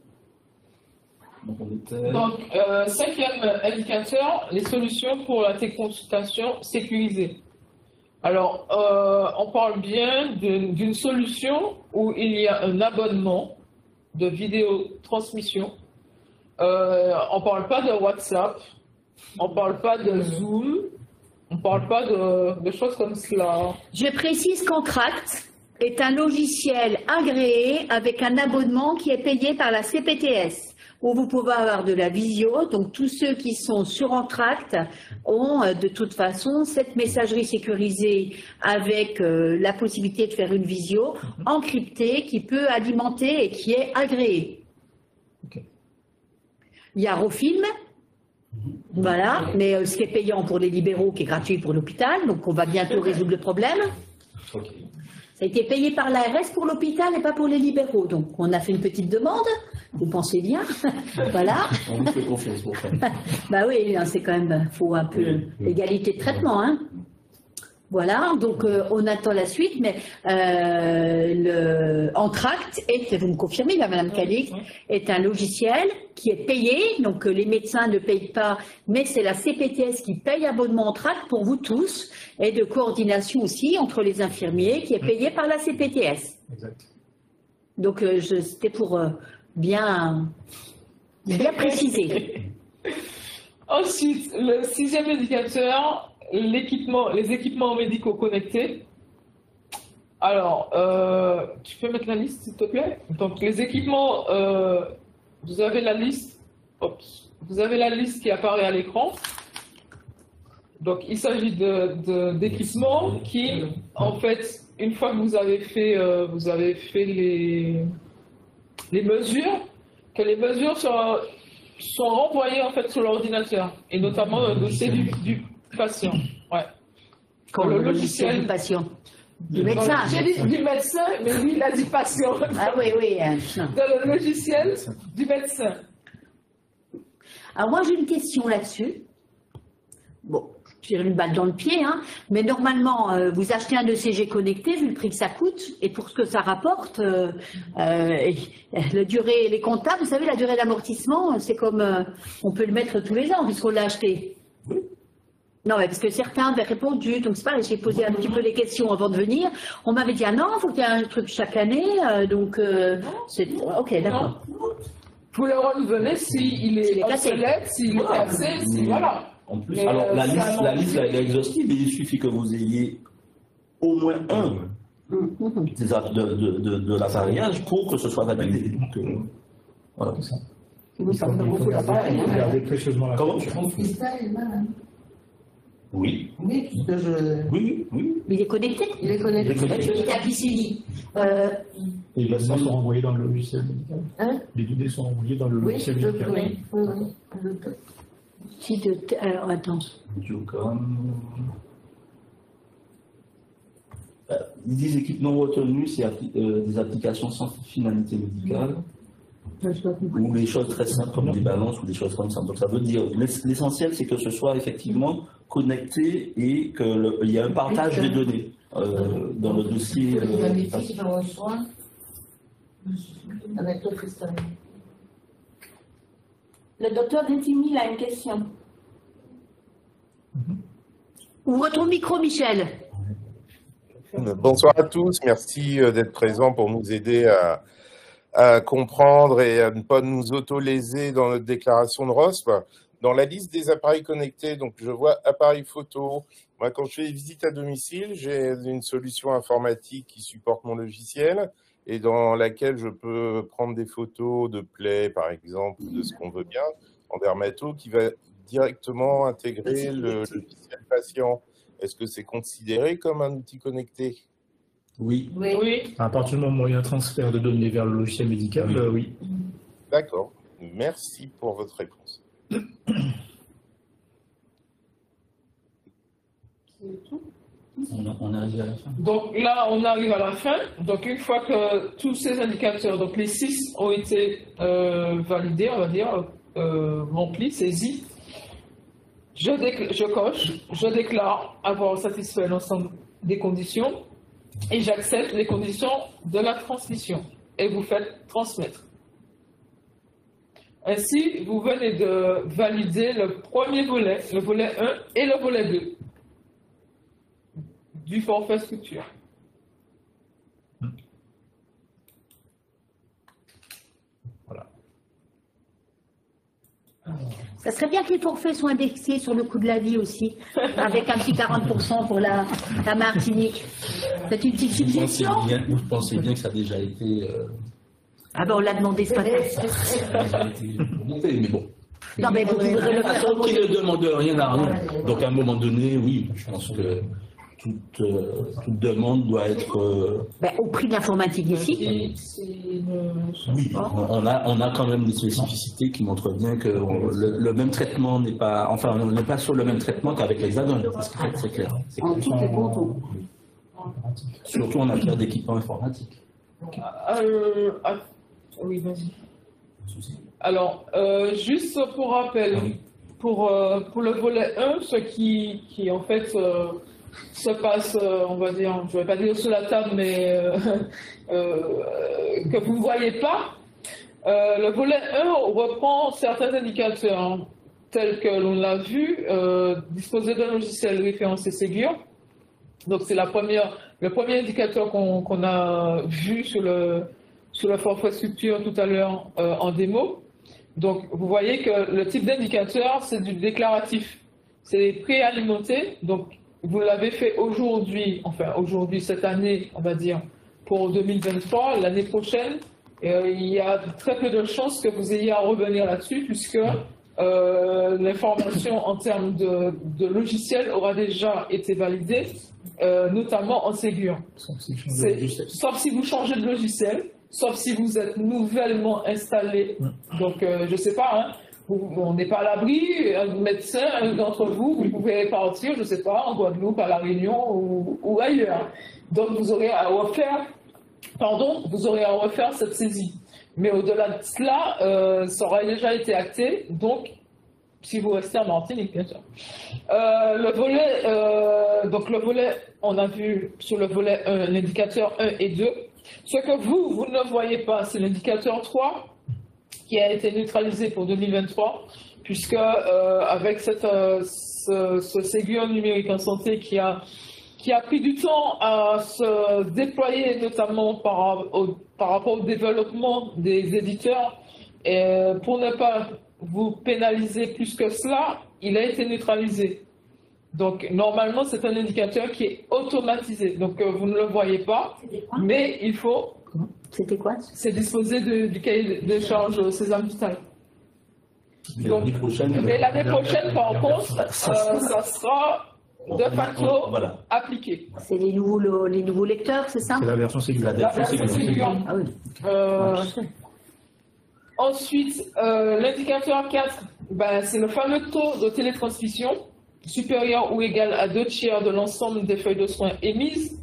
Donc, on était... Donc, euh, cinquième indicateur, les solutions pour la téléconsultation sécurisée. Alors, euh, on parle bien d'une d'une solution où il y a un abonnement de vidéotransmission. Euh, on ne parle pas de WhatsApp, on ne parle pas de Zoom, on ne parle pas de, de choses comme cela. Je précise qu'Entracte est un logiciel agréé avec un abonnement qui est payé par la C P T S, où vous pouvez avoir de la visio. Donc tous ceux qui sont sur Entracte ont euh, de toute façon cette messagerie sécurisée avec euh, la possibilité de faire une visio encryptée qui peut alimenter et qui est agréée. Ok. Il y a Rofilm. Voilà, mais euh, ce qui est payant pour les libéraux, qui est gratuit pour l'hôpital, donc on va bientôt résoudre le problème. Ok. Ça a été payé par l'A R S pour l'hôpital et pas pour les libéraux. Donc on a fait une petite demande, vous pensez bien. Voilà. On vous fait confiance pour ça. Bah oui, hein, c'est quand même, faut un peu l'égalité de traitement, hein. Voilà, donc euh, on attend la suite, mais euh, le Entracte est, vous me confirmez, là, Madame Calix, est un logiciel qui est payé, donc euh, les médecins ne payent pas, mais c'est la C P T S qui paye abonnement Entracte pour vous tous, et de coordination aussi entre les infirmiers, qui est payé par la C P T S. Exact. Donc euh, je- c'était pour euh, bien, bien préciser. Ensuite, le sixième indicateur, l'équipement, les équipements médicaux connectés. Alors, euh, tu peux mettre la liste, s'il te plaît? Donc, les équipements, euh, vous avez la liste, Oups. Vous avez la liste qui apparaît à l'écran. Donc, il s'agit de, de- d'équipements qui, en fait, une fois que vous avez fait, euh, vous avez fait les, les mesures, que les mesures sont, sont renvoyées en fait sur l'ordinateur, et notamment dans le dossier du, du patient. Ouais. Comme le le logiciel du patient. Du médecin. J'ai dit du médecin, mais lui, il a dit patient. Ah oui, oui. hein. Dans le logiciel du médecin. Alors moi j'ai une question là-dessus. Bon, je tire une balle dans le pied, hein, mais normalement euh, vous achetez un E C G connecté vu le prix que ça coûte et pour ce que ça rapporte, euh, euh, et, euh, la durée, les comptables, vous savez la durée d'amortissement, c'est comme euh, on peut le mettre tous les ans puisqu'on l'a acheté. Non, mais parce que certains avaient répondu, donc c'est pas, j'ai posé un petit peu les questions avant de venir. On m'avait dit ah non, il faut qu'il y ait un truc chaque année, euh, donc euh, c'est ok, d'accord. Vous le renouvelez s'il est, S'il est cassé. obsolète, s'il est cassé, si, voilà. En plus, Mais, alors euh, la c'est liste, un la an. liste là, elle est exhaustive, mais il suffit que vous ayez au moins un des a- de, de, de, de l'appareillage pour que ce soit validé. Donc, euh, voilà. C'est ça. Il faut, il faut garder, il faut garder précieusement la Comment facture. Oui. Oui, puisque je... Oui, oui. Il est connecté. Il est connecté. Il est connecté. Il a Piscine. Euh, Et les données sont envoyées dans le logiciel médical. Hein? Les données sont envoyées dans le Oui, logiciel je médical. oui, oui, oui. si de, alors attends. Biocom. Euh, Ils disent équipements retenus, c'est appli- euh, des applications sans finalité médicale, ou des choses très simples comme des balances ou des choses comme ça. Donc ça veut dire, l'ess- l'essentiel c'est que ce soit effectivement connecté et qu'il y ait un partage des données euh, dans le dossier. euh, qui me reçoit avec le freestyle. Le docteur Dentimil a une question. Ouvre ton micro, Michel. Bonsoir à tous, merci euh, d'être présents pour nous aider à, à comprendre et à ne pas nous auto-léser dans notre déclaration de R O S P. Dans la liste des appareils connectés, donc je vois appareil photo. Moi, quand je fais visite à domicile, j'ai une solution informatique qui supporte mon logiciel et dans laquelle je peux prendre des photos de plaies, par exemple, ou de ce qu'on veut bien, en dermato, qui va directement intégrer le logiciel patient. Est-ce que c'est considéré comme un outil connecté? Oui. Oui. Oui. À partir du moment où il y a un transfert de données vers le logiciel médical, Oui. euh, oui. D'accord. Merci pour votre réponse. On, on arrive à la fin. Donc là, on arrive à la fin. Donc une fois que tous ces indicateurs, donc les six ont été euh, validés, on va dire, euh, remplis, saisis, je, décl- je coche, je déclare avoir satisfait l'ensemble des conditions et j'accepte les conditions de la transmission et vous faites transmettre. Ainsi, vous venez de valider le premier volet, le volet un et le volet deux du forfait structure. Voilà. Ça serait bien que les forfaits soient indexés sur le coût de la vie aussi, avec un petit quarante pour cent pour la, la Martinique. C'est une petite Vous pensez suggestion. bien, vous pensez bien que ça a déjà été, euh, Ah ben on l'a demandé ce matin. déjà été monté, mais bon. Non mais vous pouvez le De toute faire. façon, qui ne demande rien à rien. Donc à un moment donné, oui, je pense que toute, euh, toute demande doit être... euh, Ben, au prix de l'informatique ici. Et c'est une- oui, on a, on a quand même des spécificités qui montrent bien que on- le, le même traitement n'est pas... Enfin, on n'est pas sur le même traitement qu'avec l'Hexagone, c'est c'est clair. C'est En clair. tout et pour tout. Surtout en matière d'équipement informatique. Euh, ah, oui, vas-y. Alors, euh, juste pour rappel, pour, euh, pour le volet un, ce qui, qui en fait euh, se passe, euh, on va dire, je ne vais pas dire sur la table, mais euh, euh, que vous ne voyez pas, euh, le volet un reprend certains indicateurs, hein, tels que l'on l'a vu, euh, disposer d'un logiciel référencé Ségur. Donc c'est la première, le premier indicateur qu'on qu'on a vu sur le, sur le forfait structure tout à l'heure euh, en démo. Donc vous voyez que le type d'indicateur, c'est du déclaratif. C'est préalimenté. Donc vous l'avez fait aujourd'hui, enfin aujourd'hui, cette année, on va dire, pour deux mille vingt-trois. L'année prochaine, euh, il y a très peu de chances que vous ayez à revenir là-dessus, puisque euh, l'information en termes de, de logiciel aura déjà été validée, euh, notamment en Ségur. C'est- Sauf si vous changez de logiciel, sauf si vous êtes nouvellement installé. Donc, euh, je ne sais pas, hein, vous- on n'est pas à l'abri. Un médecin, un d'entre vous, vous pouvez partir, je ne sais pas, en Guadeloupe, à La Réunion ou, ou ailleurs. Donc, vous aurez à refaire, pardon, vous aurez à refaire cette saisie. Mais au-delà de cela, euh, ça aura déjà été acté. Donc, si vous restez en Martinique, bien sûr. Euh, le volet, euh, donc le volet, on a vu sur le volet un, l'indicateur un et deux. Ce que vous, vous ne voyez pas, c'est l'indicateur trois qui a été neutralisé pour deux mille vingt-trois, puisque euh, avec cette, euh, ce, ce Ségur numérique en santé qui a, qui a pris du temps à se déployer, notamment par, au, par rapport au développement des éditeurs, et pour ne pas vous pénaliser plus que cela, il a été neutralisé. Donc, normalement, c'est un indicateur qui est automatisé. Donc, euh, vous ne le voyez pas, mais il faut... C'était quoi? C'est disposé de- du cahier de charge au Sésame Vital. Mais l'année prochaine, Mais l'année prochaine, par contre, euh, ça sera de facto voilà. appliqué. C'est les nouveaux, le- les nouveaux lecteurs, c'est ça? C'est la version Ségur. La La version version Ségur. Ségur. Ah oui. Euh, Ensuite, euh, l'indicateur quatre, ben, c'est le fameux taux de télétransmission supérieur ou égal à deux tiers de l'ensemble des feuilles de soins émises.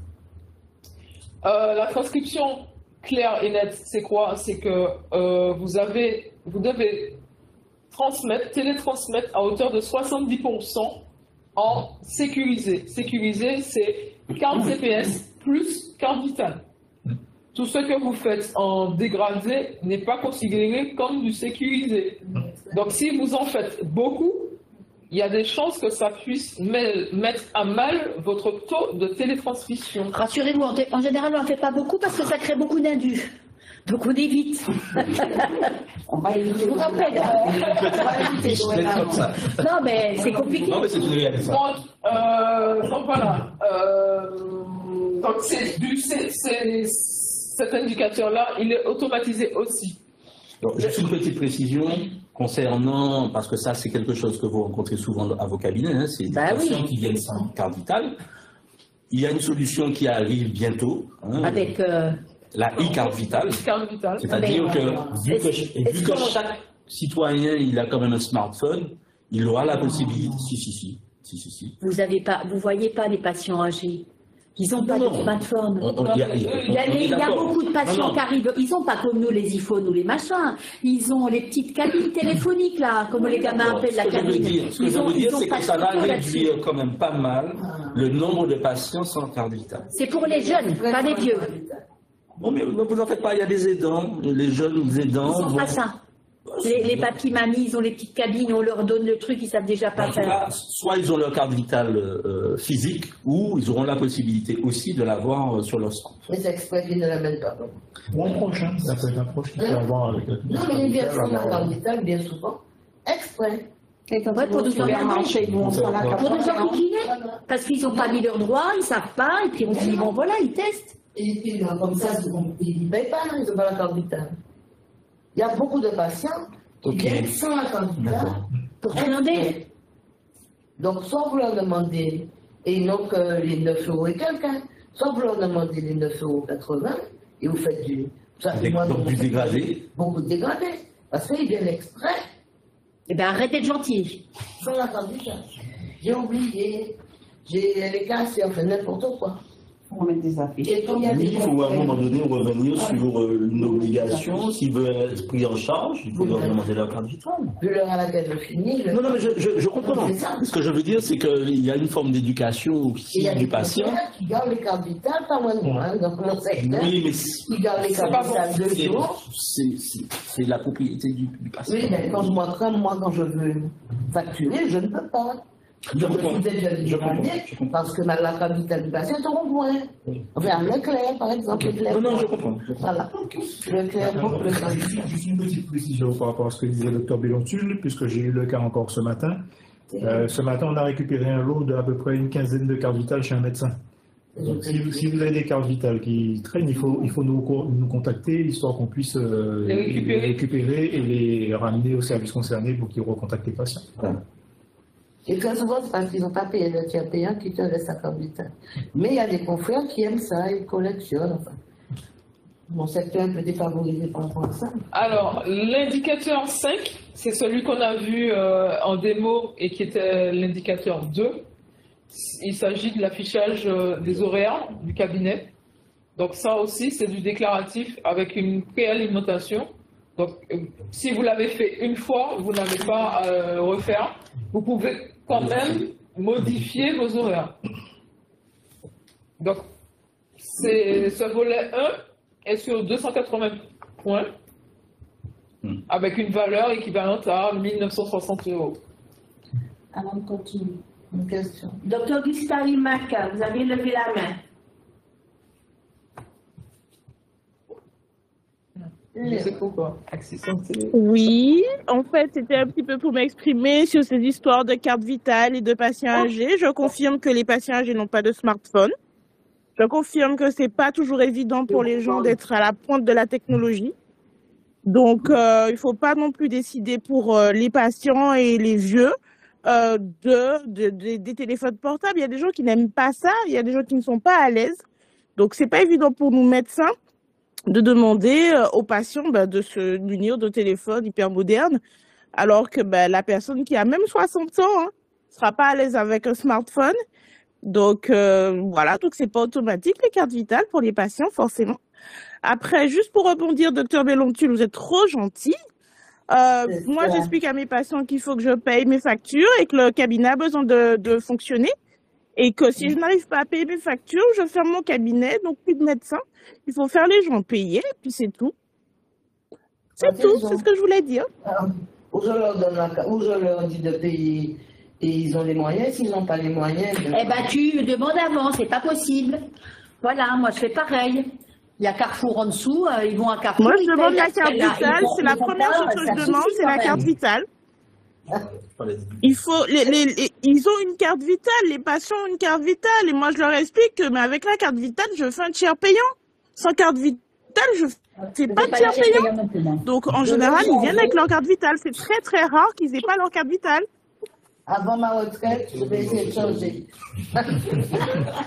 Euh, la transcription claire et nette, c'est quoi? C'est que euh, vous, avez, vous devez transmettre, télétransmettre à hauteur de soixante-dix pour cent en sécurisé. Sécurisé, c'est carte C P S plus carte vitale. Tout ce que vous faites en dégradé n'est pas considéré comme du sécurisé. Donc si vous en faites beaucoup, il y a des chances que ça puisse me- mettre à mal votre taux de télétransmission. Rassurez-vous, en, en général, on n'en fait pas beaucoup parce que ça crée beaucoup d'indus. Donc on évite. On va éviter. Je vous rappelle. On va éviter. C'est comme ça. Non, mais c'est compliqué. Non, mais c'est une réalité. Donc, euh, donc voilà. Euh, donc c'est du, c'est- c'est- cet indicateur-là, il est automatisé aussi. Donc, juste une petite précision concernant, parce que ça c'est quelque chose que vous rencontrez souvent à vos cabinets, hein, c'est des Bah oui. patients qui viennent sans carte vitale. il y a une solution qui arrive bientôt. Hein, Avec euh... la e-carte vitale. C'est-à-dire que, vu que, vu que chaque citoyen il a quand même un smartphone, il aura la possibilité. Si, si, si. si, si, si. Vous avez pas, vous voyez pas les patients âgés. Ils n'ont pas non, de smartphone. On, on, il, y a, il, y a, il y a beaucoup de patients non, non. qui arrivent. Ils n'ont pas comme nous les iPhones ou les machins. Ils ont les petites cabines téléphoniques là, comme les gamins appellent la cabine. Dire, ce que je veux dire, c'est que ça va réduire quand même pas mal le nombre de patients sans carte vitale. C'est pour les jeunes, pas les vieux. Bon, mais vous n'en faites pas. Il y a des aidants, les jeunes aidants. Ils sont pas ça. Les, les papis, mamies, ils ont les petites cabines, on leur donne le truc, ils savent déjà pas faire. Cas, soit ils ont leur carte vitale euh, physique, ou ils auront la possibilité aussi de l'avoir euh, sur leur smartphone. Les exprès qui ne l'amènent pas. Ou un proche, hein, ça peut être un proche qui peut avoir avec la Non, mais les versions de la carte vitale, bien souvent, exprès. Ouais, pour nous organiser, pour nous enquiquiner, parce qu'ils n'ont pas mis leurs droits, ils ne savent pas, et puis on se dit, bon voilà, ils testent. Et puis, comme ça, ils ne payent pas, ils n'ont pas la carte vitale. Il y a beaucoup de patients qui okay. viennent sans la carte vitale pour demander. Donc, soit vous leur demandez, et ils n'ont que les neuf euros et quelqu'un, soit vous leur demandez les neuf euros quatre-vingts et vous faites du. Ça, moi, donc, du dégradé. Beaucoup de dégradé. Parce qu'ils viennent exprès. Eh bien, arrêtez de gentil. Sans la carte vitale. J'ai oublié. J'ai les casses, enfin n'importe quoi. On met des affiches. Il faut à un moment donné revenir sur euh, une obligation. S'ils veulent être pris en charge, il faut leur demander leur carte vitale. Vu l'heure à laquelle je finis. Non, non, mais je, je, je comprends. Ce que je veux dire, c'est qu'il y a une forme d'éducation aussi du patient. Il y a des qui gardent les cartes vitales, pas moins de moi, hein, donc mon secteur. Oui, mais qui gardent les cartes vitales deux jours. C'est la propriété du, du patient. Oui, mais quand je, moi, quand, moi, quand je veux facturer, je ne peux pas. Je comprends. Je comprends. Parce que la carte vitale du patient est au rond-point. Enfin, Leclerc, par exemple. Non, non, je comprends. Voilà. Leclerc, le Juste une petite précision par rapport à ce que disait le docteur Belontul, puisque j'ai eu le cas encore ce matin. Euh, ce matin, on a récupéré un lot d'à peu près une quinzaine de cartes vitales chez un médecin. Donc, si, vous, si vous avez des cartes vitales qui traînent, il faut, il faut nous, nous contacter, histoire qu'on puisse euh, les, récupérer. les récupérer et les ramener au service concerné pour qu'ils recontactent les patients. Voilà. Et très souvent, c'est parce qu'ils n'ont pas payé le tiers payant qui te laisse sa carte vitale. Mais il y a des confrères qui aiment ça, ils collectionnent. Enfin, mon secteur est un peu défavorisé par rapport à ça. Alors, l'indicateur cinq, c'est celui qu'on a vu euh, en démo et qui était l'indicateur deux. Il s'agit de l'affichage euh, des horaires du cabinet. Donc ça aussi, c'est du déclaratif avec une préalimentation. Donc, euh, si vous l'avez fait une fois, vous n'avez pas à euh, refaire. Vous pouvez quand même modifier vos horaires. Donc, ce volet un est sur deux cent quatre-vingts points, avec une valeur équivalente à mille neuf cent soixante euros. Avant de continuer. Une question. Docteur Gustave Maca, vous avez levé la main. Je sais pourquoi. Oui, en fait, c'était un petit peu pour m'exprimer sur ces histoires de carte vitale et de patients âgés. Je confirme que les patients âgés n'ont pas de smartphone. Je confirme que c'est pas toujours évident pour les gens d'être à la pointe de la technologie. Donc, euh, il faut pas non plus décider pour euh, les patients et les vieux euh, de, de, de, des téléphones portables. Il y a des gens qui n'aiment pas ça. Il y a des gens qui ne sont pas à l'aise. Donc, c'est pas évident pour nous médecins de demander euh, aux patients bah, de se munir de téléphones hyper modernes, alors que bah, la personne qui a même soixante ans ne hein, sera pas à l'aise avec un smartphone. Donc, euh, voilà, donc c'est pas automatique les cartes vitales pour les patients, forcément. Après, juste pour rebondir, docteur Belontul, vous êtes trop gentil. Euh, moi, j'explique à mes patients qu'il faut que je paye mes factures et que le cabinet a besoin de, de fonctionner. Et que si je n'arrive pas à payer mes factures, je ferme mon cabinet, donc plus de médecins. Il faut faire les gens payer, et puis c'est tout. C'est ah, tout, c'est ce que je voulais dire. Alors, ou je leur donne la, ou je leur dis de payer et ils ont les moyens. S'ils n'ont pas les moyens. Je... Eh ben, tu demandes avant, c'est pas possible. Voilà, moi je fais pareil. Il y a Carrefour en dessous, euh, ils vont à Carrefour. Moi je demande la carte vitale, c'est la première chose que je demande, c'est la carte vitale. Il faut, les, les, les, ils ont une carte vitale, les patients ont une carte vitale, et moi je leur explique que mais avec la carte vitale, je fais un tiers payant. Sans carte vitale, je fais pas de tiers payant. Donc en général, ils viennent avec leur carte vitale. C'est très très rare qu'ils aient pas leur carte vitale. Avant ma retraite, je vais essayer de changer.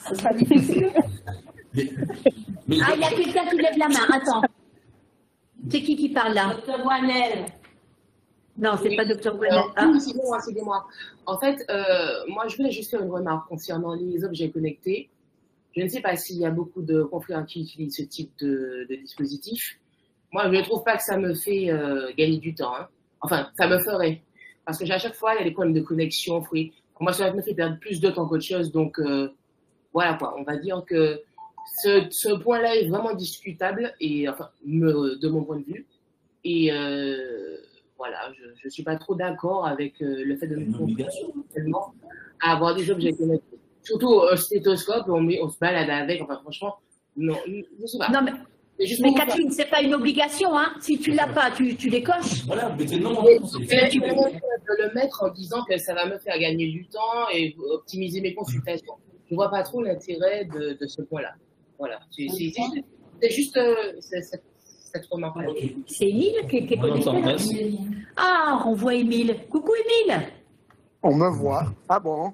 Ce sera difficile. Mais- mais- Ah, il y a quelqu'un qui lève la main. Attends. C'est qui qui parle là? Docteur Wanel. Non, c'est pas docteur Gwenel. Alors, Ah. oui, c'est moi, c'est moi. En fait, euh, moi, je voulais juste faire une remarque concernant les objets connectés. Je ne sais pas s'il y a beaucoup de confrères qui utilisent ce type de, de dispositif. Moi, je ne trouve pas que ça me fait euh, gagner du temps. Hein. Enfin, ça me ferait. Parce que à chaque fois, il y a des problèmes de connexion. Oui. Moi, ça me fait perdre plus de temps qu'autre chose. Donc, euh, voilà quoi. On va dire que ce, ce point-là est vraiment discutable, et, enfin, me, de mon point de vue. Et euh, voilà, je ne suis pas trop d'accord avec euh, le fait de nous contraindre tellement à avoir des objets connectés. Surtout un stéthoscope, on, met, on se balade avec. Enfin, franchement, non, je sais pas. Non, mais, C'est juste mais pour Catherine, c'est pas une obligation, hein. Si tu l'as pas, tu, tu décoches. Voilà, mais c'est non. Et tu peux le mettre en disant que ça va me faire gagner du temps et optimiser mes consultations. Je vois pas trop l'intérêt de, de ce point-là. Voilà. C'est c'est- c'est- c'est juste euh, c'est- c'est- cette remarque-là. C'est Émile qui, qui est On entend connecté. bien. Ah, on voit Émile. Coucou Émile. On me voit. Ah bon?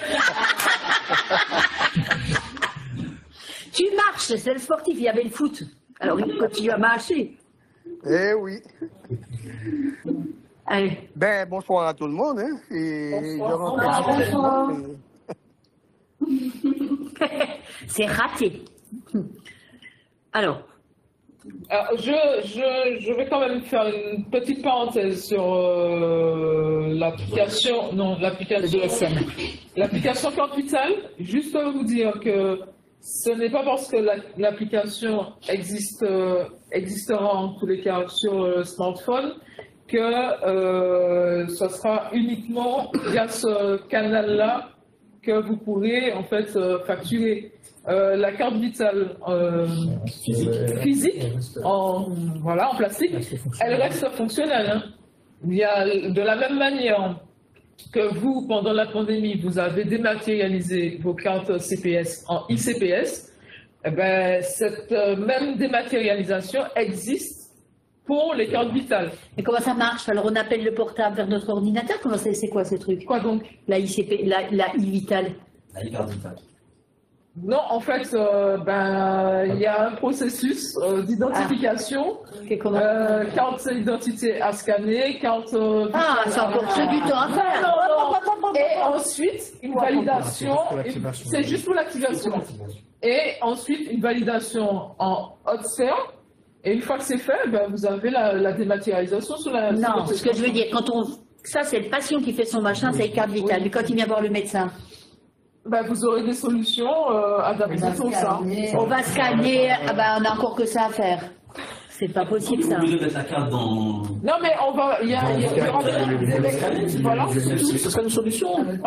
Tu marches, c'est le sportif, il y avait le foot. Alors il continue à marcher. Eh oui. Allez. Ben, bonsoir à tout le monde. Hein. Et je rentre Bonsoir. à- C'est raté. Alors, Alors, je, je, je vais quand même faire une petite parenthèse sur euh, l'application, non, l'application D S M. L'application Carte Vitale. Juste pour vous dire que ce n'est pas parce que la- l'application existe, euh, existera en tous les cas sur le smartphone que euh, ce sera uniquement via ce canal-là que vous pourrez en fait euh, facturer. Euh, la carte vitale euh, physique, en, voilà, en plastique, elle reste fonctionnelle. Hein. Il y a, de la même manière que vous, pendant la pandémie, vous avez dématérialisé vos cartes C P S en I C P S, eh ben, cette euh, même dématérialisation existe pour les cartes vitales. et comment ça marche? Alors on appelle le portable vers notre ordinateur. Comment c'est c'est quoi ce truc? Quoi donc? La I C P, la, la e-Vital. La carte vitale. Non, en fait, euh, ben, il y a un processus euh, d'identification. Okay, comment Euh, carte d'identité à scanner, carte. euh, Ah, c'est encore ce du temps à faire. Non, non. Et ensuite, une validation. C'est juste pour l'activation. Et ensuite, une validation en haute sphère. Et une fois que c'est fait, ben, vous avez la, la dématérialisation sur la. sur Non, votre ce que je veux dire, quand on. Ça, c'est le patient qui fait son machin, c'est les cartes vitales. Mais quand il vient voir le médecin, Ben, vous aurez des solutions euh, adaptées pour ça. on va scanner. Ah ben, on a encore que ça à faire. C'est pas possible ça. Vous pouvez mettre la carte dans. Non, mais on va. Il y a. il y a- il y aura des- Voilà. Ce serait une solution.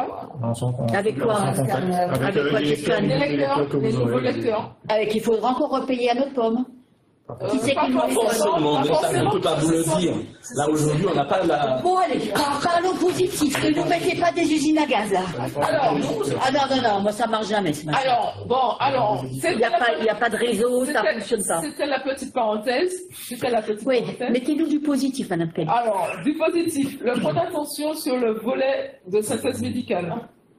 Avec quoi? Avec quoi tu scannes? Les lecteurs, les nouveaux lecteurs. Avec, il faudra encore repayer à notre pomme. Qui c'est qui nous Pas fait forcément, mais ça, on ne peut pas vous le dire. Là, aujourd'hui, on n'a pas la. Bon, allez, par- parlons positif. Ne nous mettez pas des usines à gaz là. Alors, Ah non, non, non, moi ça marche jamais ce machin. alors, bon, alors, Il n'y a, pas- il y a pas de réseau, ça C'était- fonctionne pas. C'était la petite parenthèse. C'était la petite Oui, parenthèse. mettez-nous du positif, Madame Kelly. Alors, du positif, le point d'attention sur le volet de synthèse médicale.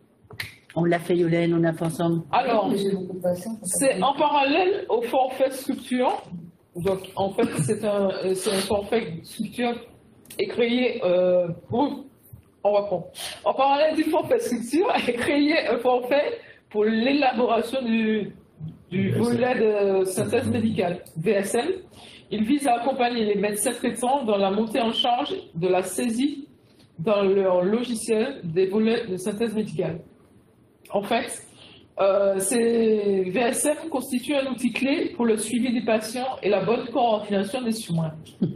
On l'a fait, Yolène, on a fait ensemble. Alors, c'est en parallèle au forfait structure. Donc, en fait, c'est un, euh, c'est un forfait structure est créé euh, pour. On va prendre. En parallèle du forfait structure, est créé un forfait pour l'élaboration du, du volet de synthèse médicale, V S M. Il vise à accompagner les médecins traitants dans la montée en charge de la saisie dans leur logiciel des volets de synthèse médicale. En fait, euh, ces V S M constituent un outil clé pour le suivi des patients et la bonne coordination des soins.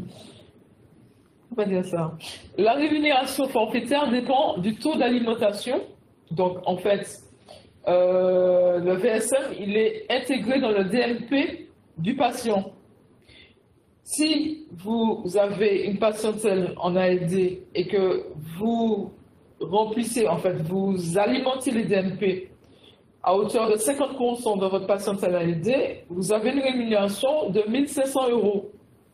On va dire ça. La rémunération forfaitaire dépend du taux d'alimentation. Donc, en fait, euh, le V S M, il est intégré dans le D M P du patient. Si vous avez une patientèle en A L D et que vous remplissez, en fait, vous alimentez les D M P à hauteur de cinquante pour cent de votre patientèle A L D, vous avez une rémunération de mille cinq cents euros.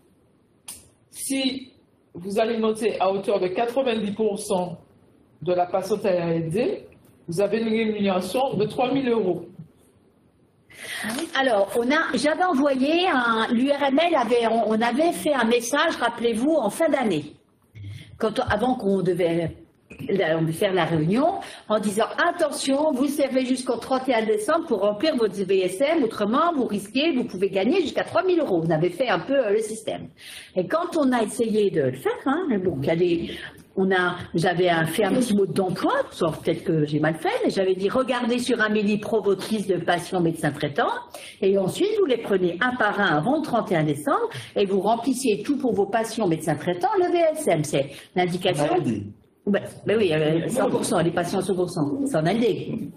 Si vous alimentez à hauteur de quatre-vingt-dix pour cent de la patientèle A L D, vous avez une rémunération de trois mille euros. Alors, on a, j'avais envoyé un, l'U R M L avait, on, on avait fait un message, rappelez-vous, en fin d'année, quand, avant qu'on devait faire la réunion, en disant attention, vous servez jusqu'au trente et un décembre pour remplir votre V S M, autrement vous risquez, vous pouvez gagner jusqu'à trois mille euros. On avait fait un peu euh, le système. Et quand on a essayé de le faire, hein, bon, il y a des, on a, j'avais un- fait un petit mot d'emploi, sauf peut-être que j'ai mal fait, mais j'avais dit regardez sur un Pro votre liste de patients médecins traitants, et ensuite vous les prenez un par un avant le trente et un décembre, et vous remplissiez tout pour vos patients médecins traitants, le V S M, c'est l'indication. Ben, ben oui, euh, cent pour cent, les patients cent pour cent, c'est en Aldé.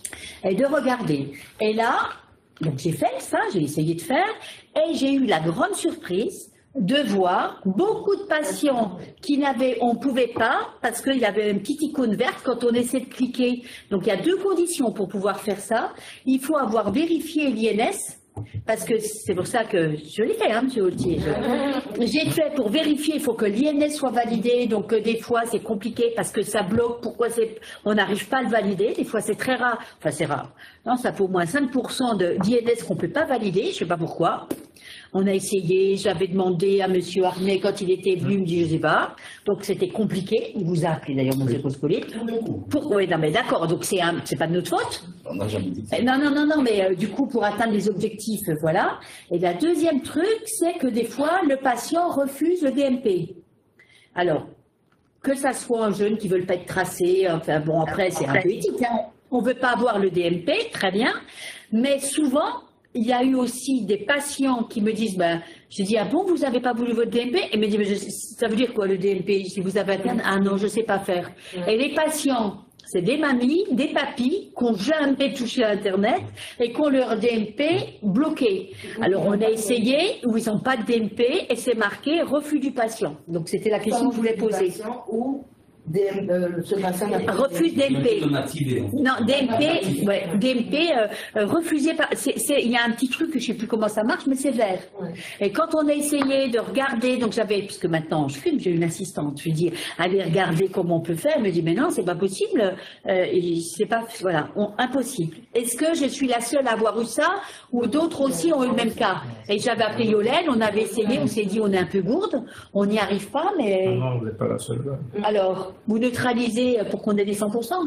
Et de regarder. Et là, donc j'ai fait ça, j'ai essayé de faire, et j'ai eu la grande surprise de voir beaucoup de patients qui n'avaient, on ne pouvait pas, parce qu'il y avait une petite icône verte quand on essaie de cliquer. Donc il y a deux conditions pour pouvoir faire ça. Il faut avoir vérifié l'I N S, parce que c'est pour ça que je l'ai fait, hein, M. Aultier. Je- J'ai fait pour vérifier, il faut que l'I N S soit validé, donc euh, des fois c'est compliqué parce que ça bloque, pourquoi c'est, on n'arrive pas à le valider, des fois c'est très rare, enfin c'est rare, non, ça fait au moins cinq pour cent d'I N S qu'on ne peut pas valider, je ne sais pas pourquoi. On a essayé, j'avais demandé à M. Arnay quand il était venu, il me dit je sais pas, donc c'était compliqué, il vous a appelé d'ailleurs mon écoscolite. Pour, oui, non mais d'accord, donc c'est un- c'est pas de notre faute. On n'a jamais dit ça. Euh, Non, non, non, non, mais euh, du coup, pour atteindre les objectifs, euh, voilà. Et la deuxième truc, c'est que des fois, le patient refuse le D M P. Alors, que ça soit un jeune qui ne veut pas être tracé, enfin bon, après, c'est un peu éthique, hein. On ne veut pas avoir le D M P, très bien, mais souvent, il y a eu aussi des patients qui me disent, ben, je dis, ah bon, vous n'avez pas voulu votre D M P? Et me dit, mais je- ça veut dire quoi le D M P? Si vous avez atteint, ah non, je ne sais pas faire. Et les patients, c'est des mamies, des papis qui n'ont jamais touché à Internet et qui ont leur D M P bloqué. Alors on a essayé, où ils n'ont pas de D M P et c'est marqué refus du patient. Donc c'était la question que je voulais poser. Ou des, euh, ce patient n'a pas de Refus de D M P. Non activé. Non, D M P, ouais, D M P euh, euh, refusé par. c'est- c'est- Il y a un petit truc, je ne sais plus comment ça marche, mais c'est vert. Et quand on a essayé de regarder, donc j'avais, puisque maintenant je filme, j'ai une assistante, je lui dis, allez regarder comment on peut faire. Elle me dit, mais non, c'est pas possible, euh, et c'est pas, voilà, on- impossible. Est-ce que je suis la seule à avoir eu ça, ou d'autres aussi ont eu le même cas? Et j'avais appelé Yolène, on avait essayé, on s'est dit, on est un peu gourde, on n'y arrive pas, mais. Non, vous n'êtes pas la seule. Alors, vous neutralisez pour qu'on ait des cent pour cent?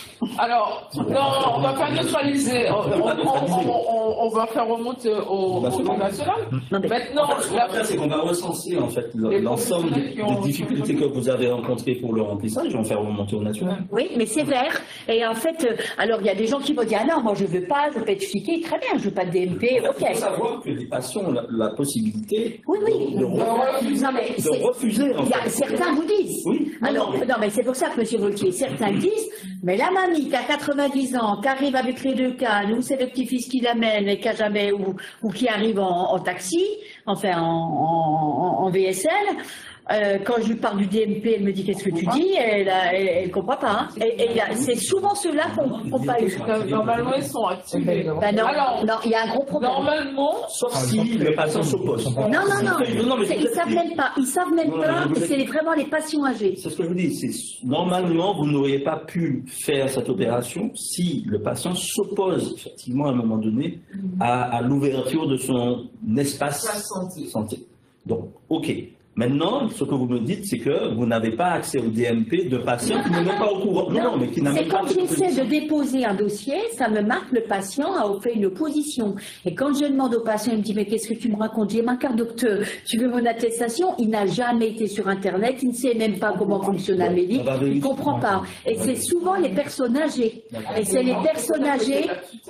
Alors, non, on va pas neutraliser. On, on- on- on- on va faire remonter au, au niveau national. Maintenant, En fait, ce qu'on va faire, c'est qu'on va recenser en fait l'ensemble des, des difficultés que vous avez rencontrées pour le remplissage et on va faire remonter au national. Oui, mais c'est vert. Et en fait, euh, alors il y a des gens qui vont dire, ah non, moi je veux pas, je veux pas être fliqué. Très bien, je veux pas de D M P. Il Ok. faut savoir que les patients ont la, la possibilité Oui, oui. de, de refuser. Non, mais de c'est- refuser, en il y a- fait. certains vous disent. Oui. Non, Alors, non, mais- non, mais c'est pour ça que M. Voltier, certains disent, mais la mamie qui a quatre-vingt-dix ans, qui arrive avec les deux cannes, ou c'est le petit-fils qui l'amène et qui a jamais, ou, ou qui arrive en, en taxi, enfin en, en- en V S L, euh, quand je lui parle du D M P, elle me dit qu'est-ce que tu dis, elle, elle, elle comprend pas. Hein. Et, et là, c'est souvent ceux-là qu'on qu'on pas eu. normalement, ils sont activés. Ben non, Alors, non, il y a un gros problème. normalement, sauf si le patient s'oppose. Non, non, non, Non, mais c'est- je ils vous savent explique. même pas, ils savent même Non, non, pas je vous que c'est les- explique. vraiment les patients âgés. C'est ce que je vous dis. c'est- Normalement, vous n'auriez pas pu faire cette opération si le patient s'oppose effectivement à un moment donné à, à l'ouverture de son espace santé. Donc, ok. Maintenant, ce que vous me dites, c'est que vous n'avez pas accès au D M P de patients qui ne sont même pas au courant. Non, non, mais qui n'ont C'est même pas quand de j'essaie proposition. de déposer un dossier, ça me marque le patient a fait une opposition. Et quand je demande au patient, il me dit mais qu'est-ce que tu me racontes? J'ai ma carte docteur, tu veux mon attestation? Il n'a jamais été sur Internet, il ne sait même pas comment fonctionne la médic, on va il ne vérifier. comprend pas. Et c'est souvent les personnes âgées. Et c'est les personnes âgées.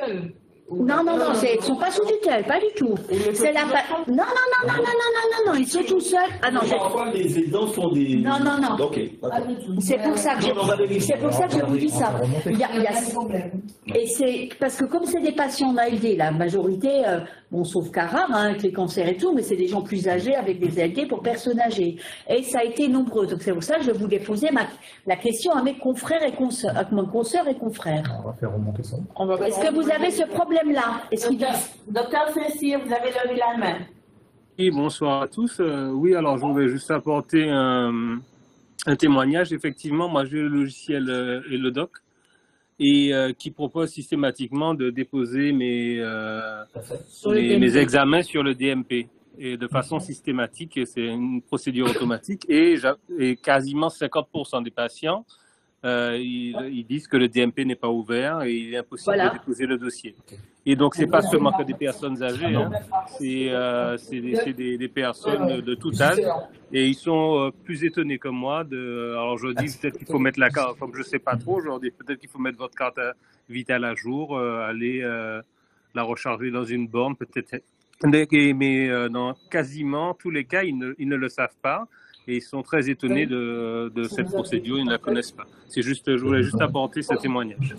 Non, non, non, c'est- ils ne sont pas sous tutelle, pas du tout. C'est la pa- Non, non, non, non, non, non, non, non, non, ils sont tout seuls. Ah non, j'ai- Parfois, les aidants font des. Non, non, non. Ok. d'accord. C'est pour ça que je, Non, on va vérifier. c'est pour ça que je vous dis ça. Il y a, il y a- et c'est parce que comme c'est des patients en A L D, la majorité, euh, bon, sauf cas rares, hein, avec les cancers et tout, mais c'est des gens plus âgés avec des A L D pour personnes âgées. Et ça a été nombreux. Donc c'est pour ça que je voulais poser ma, la question à mes confrères et consoeurs, à mes consoeurs et confrères. On va faire remonter ça. Est-ce que vous avez ce problème-là? Est-ce qu'il- Docteur Cécile, vous avez levé la main. Oui, bonsoir à tous. Euh, oui, alors je voulais juste apporter un, un témoignage. Effectivement, moi j'ai le logiciel euh, et le doc. et euh, qui propose systématiquement de déposer mes, euh, Sur le mes, D M P. mes examens sur le D M P. Et de façon systématique, et c'est une procédure automatique. Et, j'a- et quasiment cinquante pour cent des patients, euh, ils, ils disent que le D M P n'est pas ouvert et il est impossible Voilà. de déposer le dossier. Et donc, c'est pas seulement que des personnes âgées, hein, c'est euh, c'est des, c'est des, des personnes de, de tout âge. Et ils sont euh, plus étonnés que moi. De, alors, je dis peut-être qu'il faut mettre la carte, comme je sais pas trop, je leur dis peut-être qu'il faut mettre votre carte euh, vitale à jour, euh, aller euh, la recharger dans une borne, peut-être. Mais mais, euh, dans quasiment tous les cas, ils ne, ils ne le savent pas. Et ils sont très étonnés de, de cette procédure, ils ne la connaissent pas. C'est juste, je voulais juste apporter ce témoignage.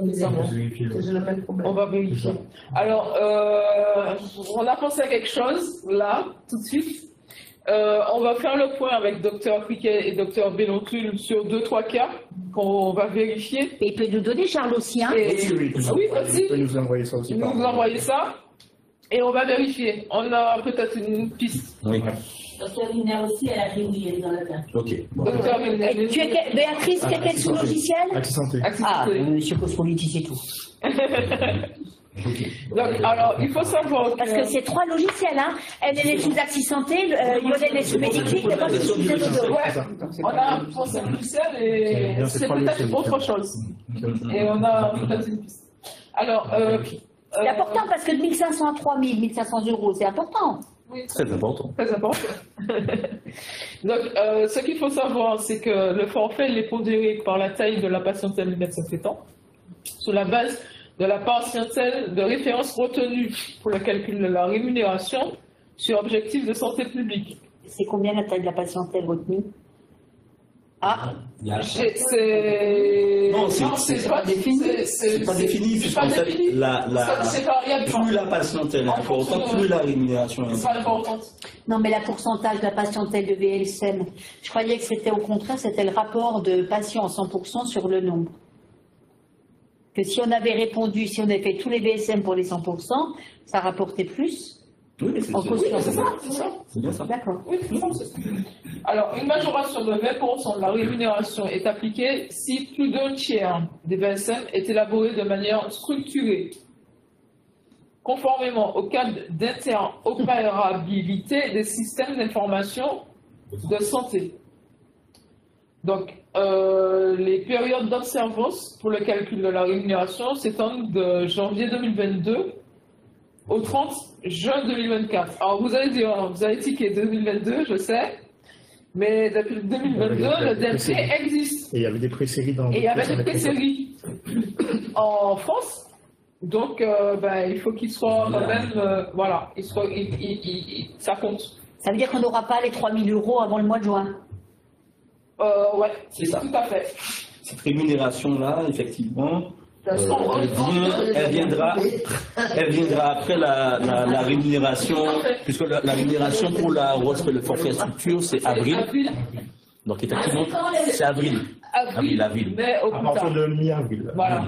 On va vérifier. Alors, euh, on a pensé à quelque chose, là, tout de suite. Euh, on va faire le point avec docteur Friquet et docteur Belontul sur deux, trois cas qu'on va vérifier. Et il peut nous donner, Charles, aussi. Hein. Et- Oui, oui, oui, aussi. Il peut nous envoyer ça aussi. Ils par nous envoyer ça et on va vérifier. On a peut-être une piste. Oui. Docteur Wiener aussi, elle a réuni dans la carte. Ok. Bon. Docteur Wiener. Et tu es que- Béatrice, quel est sous logiciel? Accès Santé. Accès Ah, Santé. monsieur Cospoliti, c'est tout. Donc, alors, il faut savoir Parce que c'est trois logiciels, hein. Elle, elle est sous Axis Santé, euh, Yolène est sous Mediclic, et moi, je suis sous Zenodo. Ouais, on a un procès logiciel et bien, c'est c'est trois peut-être logiciels autre chose. Et on a peut-être une piste. Alors, euh, C'est important parce que de mille cinq cents à trois mille, mille cinq cents euros, c'est important. oui, Très important. très important. Donc, euh, ce qu'il faut savoir, c'est que le forfait il est pondéré par la taille de la patientèle du médecin traitant, sur la base de la patientèle de référence retenue pour le calcul de la rémunération sur objectif de santé publique. C'est combien la taille de la patientèle retenue? Ah, Il y a- j'ai- c'est... Non, c'est- Non, c'est pas défini. C'est pas défini, C'est pas puisqu'en fait, défini. la, la, Ça, c'est variable. plus la patientèle est importante, plus la rémunération est C'est pas importante. important. Non, mais la pourcentage de la patientèle de V L S M, je croyais que c'était au contraire, c'était le rapport de patients à cent pour cent sur le nombre. Que si on avait répondu, si on avait fait tous les V S M pour les cent pour cent, ça rapportait plus. Oui, mais c'est En c'est- caution. C'est ça, c'est ça. c'est bien ça. D'accord. Oui, c'est ça, c'est ça. Alors, une majoration de vingt pour cent de la rémunération est appliquée si plus d'un tiers des V S M est élaboré de manière structurée, conformément au cadre d'interopérabilité des systèmes d'information de santé. Donc, euh, les périodes d'observance pour le calcul de la rémunération s'étendent de janvier deux mille vingt-deux au trente juin deux mille vingt-quatre. Alors, vous allez dire, vous avez tiqué deux mille vingt-deux, je sais, mais depuis deux mille vingt-deux, le D M P existe. Et il y avait des pré-séries dans Et il y avait dans des les pré-séries en France. Donc, euh, ben, il faut qu'il soit quand même, euh, voilà, il soit, il- il- il- il- ça compte. Ça veut dire qu'on n'aura pas les trois mille euros avant le mois de juin. Euh, ouais, C'est ça. tout à fait. Cette rémunération-là, effectivement, Ça euh, sera en- elle, vient- elle viendra, elle viendra après la, la, la rémunération, puisque la, la rémunération pour la lorsque le forfait structure, c'est avril. Avril, Donc, effectivement, c'est avril. avril, Avril, avril. mais au À plus partir tard. de mi-avril. Voilà.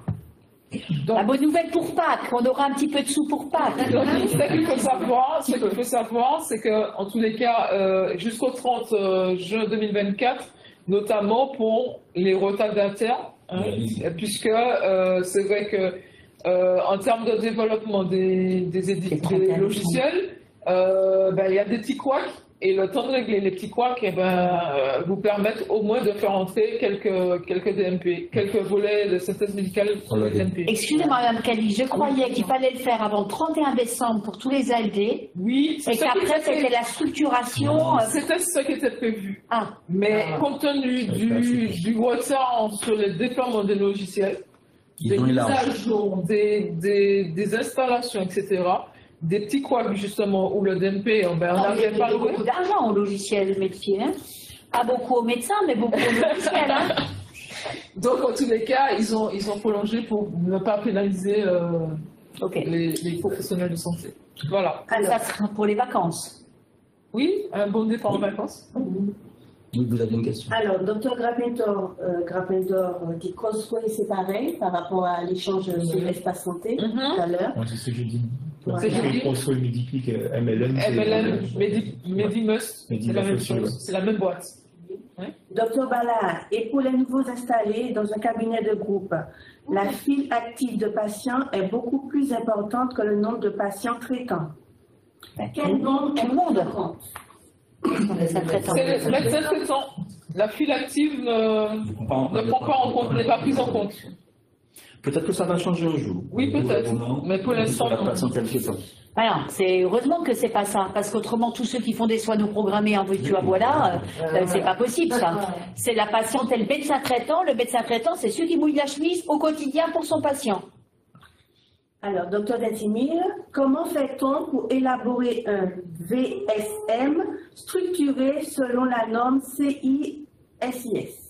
La bonne nouvelle pour Pâques, on aura un petit peu de sous pour Pâques. Donc, ce qu'il faut savoir, ce qu'il faut savoir, c'est que, en tous les cas, euh, jusqu'au trente juin deux mille vingt-quatre, notamment pour les retardataires, hein, puisque euh, c'est vrai que euh, en termes de développement des, des, édi- des logiciels, euh, ben, il y a des petits couacs. Et le temps de régler les petits couacs eh ben, euh, vous permettent au moins de faire entrer quelques, quelques D M P, quelques volets de synthèse médicale sur le D M P. Excusez-moi, Mme Cali, je croyais qu'il fallait le faire avant le trente et un décembre pour tous les A L D. Oui, c'est Et ça qui qu'après, était c'était la structuration. euh, C'était ce qui était prévu. Ah. Mais compte tenu du, du retard sur le déploiement des logiciels, Ils des ont mises élargi. à jour, des, des, des installations, et cetera, des petits couacs justement où le D M P, on ben, on Non, n'arrivait mais pas à beaucoup louer. d'argent au logiciel métier. Hein. Pas beaucoup aux médecins, mais beaucoup au logiciel. Hein. Donc en tous les cas, ils ont, ils ont prolongé pour ne pas pénaliser euh, Ok. les, les professionnels de santé. Voilà. Ça sera pour les vacances. Oui, un bon départ en vacances. Oui, vous avez une question. Alors, docteur Grappendor, euh, Grappendor euh, dit Crossway, c'est pareil par rapport à l'échange sur l'espace santé tout à l'heure. Ouais, c'est ce que j'ai dit. Ouais. C'est ce qu'on soit Mediclic, euh, M L M. c'est- M L M, Medi- Medimust, c'est la même Medimust aussi, ouais. chose, c'est la même boîte. Ouais. Docteur Ballard, et pour les nouveaux installés dans un cabinet de groupe, la file active de patients est beaucoup plus importante que le nombre de patients traitants. Quel nombre est monde compte? C'est le médecin traitant. La file active ne, ne prend pas en compte, n'est pas prise en compte. Peut-être que ça va changer un jour. Oui, peut-être. Mais pour l'instant, la patientèle qui est forte. Alors, c'est heureusement que c'est pas ça, parce qu'autrement tous ceux qui font des soins non programmés en veux-tu à voilà, euh, c'est pas possible ça. C'est la patiente et le médecin traitant. Le médecin traitant, c'est celui qui mouille la chemise au quotidien pour son patient. Alors, docteur Dentimil, comment fait-on pour élaborer un V S M structuré selon la norme C I S I S?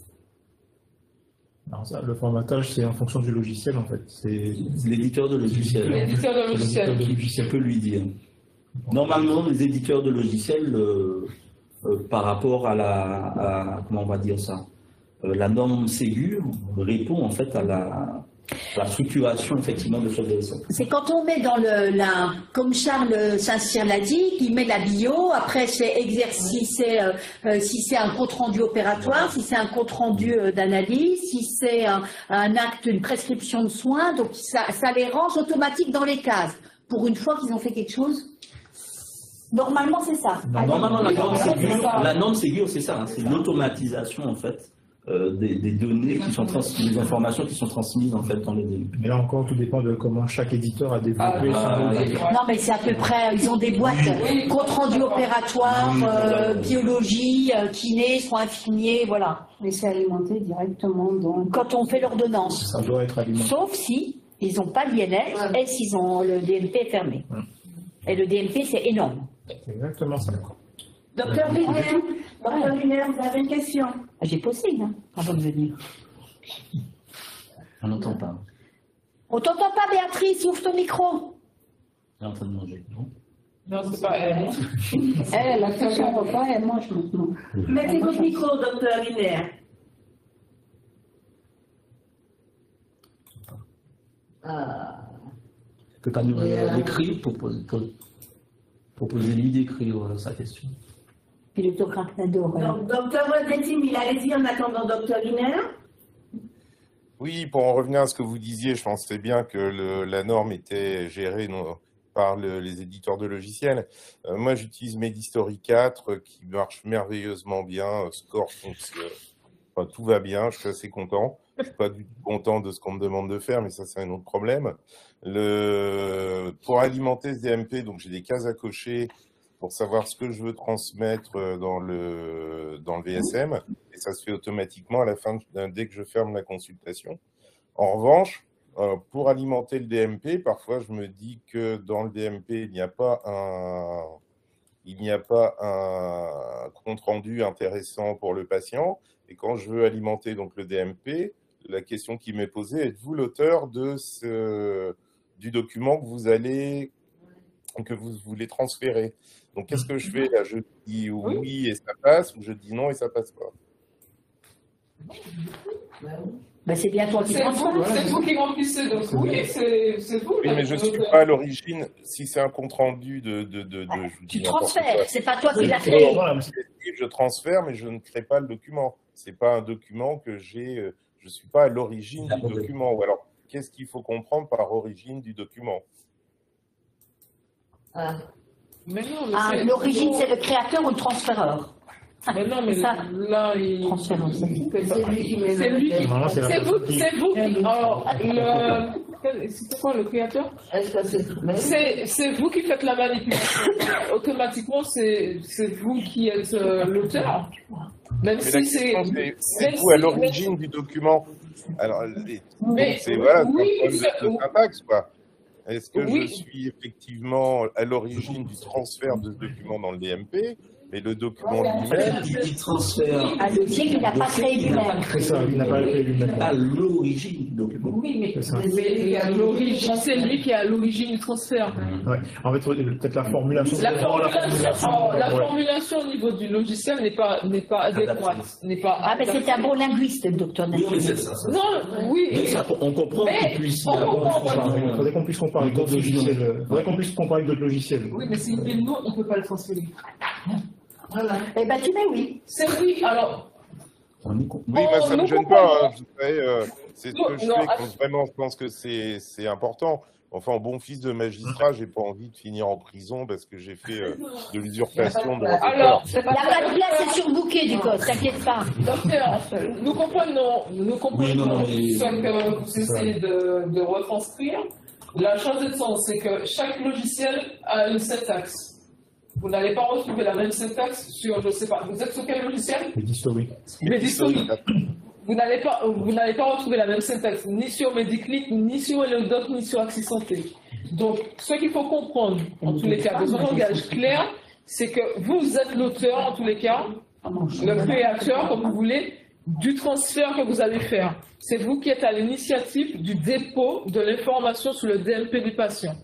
Alors ça, le formatage, c'est en fonction du logiciel, en fait. C'est l'éditeur de logiciel. L'éditeur de logiciel. Qui peut lui dire. Normalement, les éditeurs de logiciels, euh, euh, par rapport à la, à, comment on va dire ça, euh, la norme Ségur répond en fait à la, la structuration effectivement de ce V S M. C'est quand on met dans le, la, comme Charles Saint-Cyr l'a dit, il met la bio, après c'est exercice, c'est, euh, euh, si c'est un compte rendu opératoire, si c'est un compte rendu euh, d'analyse, si c'est un, un acte, une prescription de soins, donc ça, ça les range automatiques dans les cases. Pour une fois qu'ils ont fait quelque chose, normalement c'est ça. Normalement la norme Ségur, la norme Ségur c'est ça, hein, c'est l'automatisation en fait. Euh, des, des données qui sont transmises, des informations qui sont transmises en fait dans les données. Mais là encore, tout dépend de comment chaque éditeur a développé ah, son ah, Non, mais c'est à peu près, ils ont des boîtes, compte rendu opératoire, euh, biologie, euh, kiné, soins infirmiers, voilà. Mais c'est alimenté directement donc. Quand on fait l'ordonnance. Ça doit être alimenté. Sauf si ils n'ont pas l'I N F ouais. et s'ils ont le D M P fermé. Ouais. Et le D M P, c'est énorme. C'est exactement ça. Docteur Wiener, Docteur Wiener, vous avez une question? J'ai posé, hein, avant de venir. On n'entend pas. On t'entend pas, Béatrice, ouvre ton micro. Elle est en train de manger, non? Non, c'est pas elle. Elle, elle a fait son repas, elle mange maintenant. Mettez votre micro, Docteur Wiener. Ah. Que tu as nous l'écrit pour, pour, pour, pour poser lui d'écrire sa question. Puis le docteur Donc, docteur Dentimil, allez-y en attendant docteur Wiener. Oui, pour en revenir à ce que vous disiez, je pensais bien que le, la norme était gérée non, par le, les éditeurs de logiciels. Euh, moi, j'utilise Medistory quatre qui marche merveilleusement bien. Score fonctionne. Enfin, tout va bien, je suis assez content. Je ne suis pas du tout content de ce qu'on me demande de faire, mais ça, c'est un autre problème. Le, pour alimenter ce D M P, donc j'ai des cases à cocher pour savoir ce que je veux transmettre dans le, dans le V S M, et ça se fait automatiquement à la fin, de, dès que je ferme la consultation. En revanche, euh, pour alimenter le D M P, parfois je me dis que dans le D M P, il n'y a pas un, il n'y a pas un compte-rendu intéressant pour le patient, et quand je veux alimenter donc le D M P, la question qui m'est posée, êtes-vous l'auteur de ce, du document que vous allez, que vous voulez transférer? Donc, qu'est-ce que je fais là? Je dis oui et ça passe, ou je dis non et ça passe pas? Ben, c'est bien toi qui transfères. C'est vous qui remplissez, donc oui, c'est vous. Oui, mais je ne suis pas à l'origine, si c'est un compte-rendu de... de, de, de je tu transfères, c'est pas toi qui l'as créé. Je transfère, mais je ne crée pas le document. Ce n'est pas un document que j'ai... Je ne suis pas à l'origine du document. Ou alors, qu'est-ce qu'il faut comprendre par origine du document? Ah. Mais non, mais ah, l'origine, c'est le créateur ou le transféreur? Mais non, mais ça, là, il... C'est lui qui met... C'est lui qui... C'est vous, c'est vous qui... Alors, le... C'est quoi, le créateur? C'est vous qui faites la manipulation. Automatiquement, c'est vous qui êtes euh, l'auteur. Même mais si c'est... C'est vous à l'origine du document. Alors, c'est voilà, oui, c'est un de syntaxe, quoi. Est-ce que oui. je suis effectivement à l'origine du transfert de ce document dans le D M P, mais le document lui-même... Il transfère... Ah, le D M P, il n'a pas créé lui-même. C'est ça, il n'a pas créé lui-même. À l'origine du document. Oui, mais c'est lui qui est à l'origine du transfert. Ouais. En fait, peut-être la formulation... La formulation, la formulation au niveau du logiciel n'est pas, pas adéquate. Pas ah, mais c'est un bon linguiste, le docteur Nassif. Oui, c'est ça, ça. Non, oui. Mais ça, on comprend qu'on puisse... Il faudrait qu'on puisse comparer d'autres logiciels. Il faudrait qu'on puisse comparer d'autres logiciels. Oui, mais s'il dit non, on ne peut pas le transférer. Voilà. Eh bien, tu mets oui. C'est oui, alors... Oui, moi, ça ne me gêne pas. Hein, je dirais, euh, c'est ce que je Non, fais att- quand vraiment je pense que c'est c'est important. Enfin, en bon fils de magistrat, j'ai pas envie de finir en prison parce que j'ai fait euh, de l'usurpation de droit Alors, d'auteur. Il n'y a pas de place, c'est surbooké du coup, t'inquiète pas. docteur, nous comprenons, nous comprenons non, non, mais- ce que vous essayez de, de retranscrire. La chose de sens, c'est que chaque logiciel a une syntaxe. Vous n'allez pas retrouver la même syntaxe sur, je ne sais pas, vous êtes sur quel logiciel? L'historique. Medistory. Vous n'allez pas, vous n'allez pas retrouver la même syntaxe ni sur Mediclick, ni sur Hellodoc, ni sur Axis Santé. Donc, ce qu'il faut comprendre, en tous les cas, dans un langage clair, c'est que vous êtes l'auteur, en tous les cas, le créateur, comme vous voulez, du transfert que vous allez faire. C'est vous qui êtes à l'initiative du dépôt de l'information sur le D M P du patient.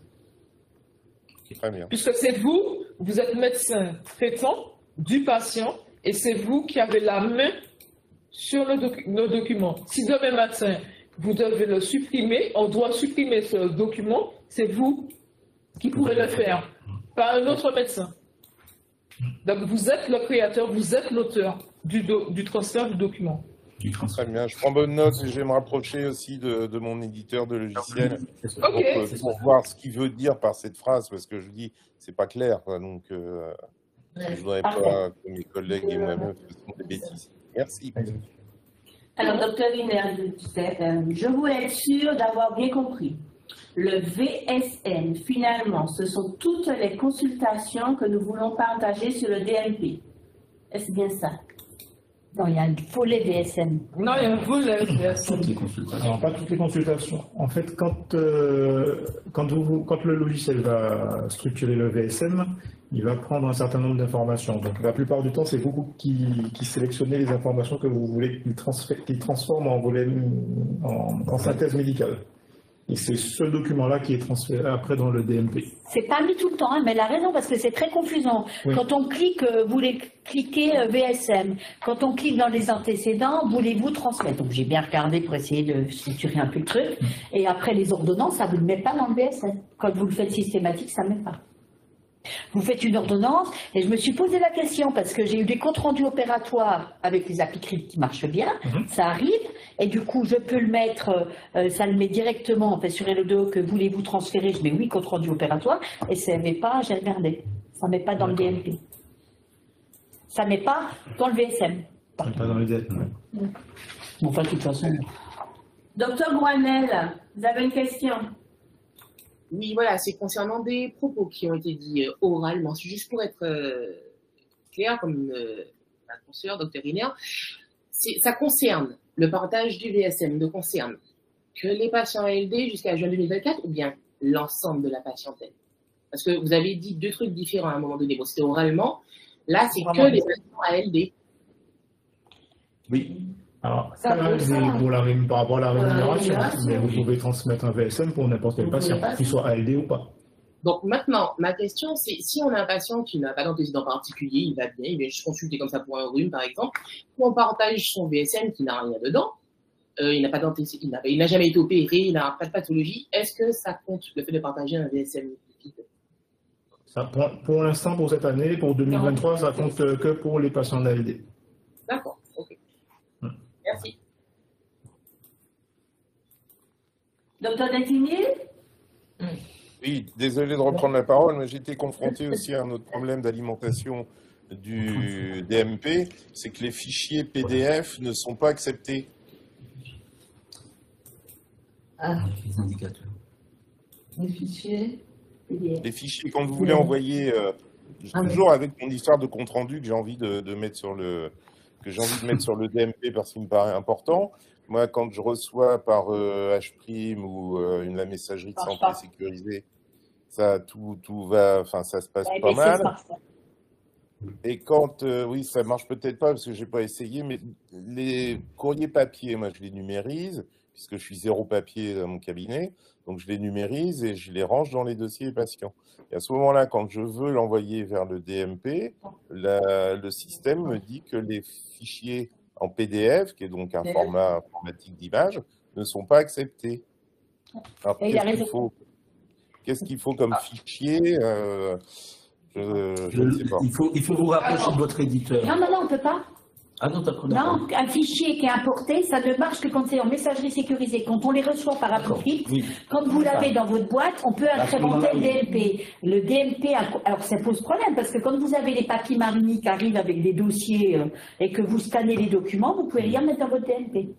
Très bien. Puisque c'est vous, vous êtes médecin traitant du patient, et c'est vous qui avez la main sur le docu- nos documents. Si demain matin, vous devez le supprimer, on doit supprimer ce document, c'est vous qui pourrez le faire, pas un autre médecin. Donc vous êtes le créateur, vous êtes l'auteur du, do- du transfert du document. Très bien, je prends bonne note et je vais me rapprocher aussi de, de mon éditeur de logiciel pour, Ok. euh, pour voir ce qu'il veut dire par cette phrase, parce que je vous dis, c'est pas clair, quoi, donc euh, je voudrais Parfait. pas que mes collègues et moi-même fassent des bêtises. Merci. Alors, docteur Wiener, euh, je voulais être sûre d'avoir bien compris. Le V S N, finalement, ce sont toutes les consultations que nous voulons partager sur le D M P. Est-ce bien ça? Non, il y a un volet V S M. Non, il y a un volet V S M. Alors, pas toutes les consultations. En fait, quand, euh, quand, vous, quand le logiciel va structurer le V S M, il va prendre un certain nombre d'informations. Donc, la plupart du temps, c'est vous qui, qui sélectionnez les informations que vous voulez qu'il transfère- qu'il transforme en, volet, en, en synthèse médicale. Et c'est ce document-là qui est transféré après dans le D M P. C'est pas mis tout le temps, hein, mais elle a raison parce que c'est très confusant. Oui. Quand on clique, euh, vous voulez cliquer euh, V S M. Quand on clique dans les antécédents, voulez-vous transmettre. Donc j'ai bien regardé pour essayer de structurer un peu le truc. Et après les ordonnances, ça ne vous le met pas dans le V S M. Quand vous le faites systématique, ça ne met pas. Vous faites une ordonnance, et je me suis posé la question parce que j'ai eu des comptes rendus opératoires avec les applications qui marchent bien, ça arrive, et du coup je peux le mettre, euh, ça le met directement en fait, sur Hellodoc, que voulez-vous transférer, je mets oui, compte rendu opératoire, et ça ne met pas, j'ai regardé, ça ne met pas dans le D M P. Ça ne met pas dans le V S M. Pas dans le D M P. Bon, enfin, de toute façon. Docteur Gouanel, vous avez une question? Oui, voilà, c'est concernant des propos qui ont été dits euh, oralement. C'est juste pour être euh, clair, comme euh, la consoeur, docteur Riner, ça concerne le partage du V S M, ne concerne que les patients A L D jusqu'à juin deux mille vingt-quatre ou bien l'ensemble de la patientèle? Parce que vous avez dit deux trucs différents à un moment donné. Bon, c'était oralement. Là, c'est que les patients A L D. Oui. Alors, Ça là, peut c'est ça. pour la, ré- par rapport à la Pour la rémunération, rémunération. mais vous pouvez transmettre un V S M pour n'importe quel Vous patient, pouvez pas. qu'il soit A L D ou pas. Donc maintenant, ma question, c'est si on a un patient qui n'a pas d'antécédent particulier, il va bien, il vient juste consulter comme ça pour un rhume, par exemple, ou on partage son V S M qui n'a rien dedans, euh, il n'a pas d'antécédent, il n'a- il n'a jamais été opéré, il n'a pas de pathologie, est-ce que ça compte le fait de partager un V S M? Ça, pour pour l'instant, pour cette année, pour deux mille vingt-trois, ça compte euh, que pour les patients A L D. D'accord, ok. Merci. Docteur Designy? Oui, désolé de reprendre la parole, mais j'ai été confronté aussi à un autre problème d'alimentation du D M P, c'est que les fichiers P D F ne sont pas acceptés. Ah, Les indicateurs. les fichiers. Les fichiers, quand vous voulez envoyer, euh, toujours avec mon histoire de compte rendu que j'ai envie de, de mettre sur le que j'ai envie de mettre sur le D M P parce qu'il me paraît important. Moi, quand je reçois par euh, H' ou euh, une la messagerie de santé sécurisée, ça tout tout va, enfin ça se passe Ouais, pas mais mal. c'est parfait. Et quand, euh, oui, ça marche peut-être pas parce que j'ai pas essayé, mais les courriers papier, moi, je les numérise puisque je suis zéro papier dans mon cabinet, donc je les numérise et je les range dans les dossiers patients. Et à ce moment-là, quand je veux l'envoyer vers le D M P, la- le système me dit que les fichiers en P D F, qui est donc un format informatique d'image, ne sont pas acceptés. Alors, Et il a qu'est-ce qu'il raison. faut, qu'est-ce qu'il faut comme fichier euh, je, je ne sais pas. Il faut, il faut vous rapprocher de votre éditeur. Non, non, non, on ne peut pas. Ah non, d'accord. Non, un fichier qui est importé, ça ne marche que quand c'est en messagerie sécurisée. Quand on les reçoit par appli, oui. quand vous l'avez dans votre boîte, on peut incrémenter le D M P. Le D M P, alors ça pose problème, parce que quand vous avez les papiers Marni qui arrivent avec des dossiers euh, et que vous scannez les documents, vous pouvez rien mettre dans votre D M P.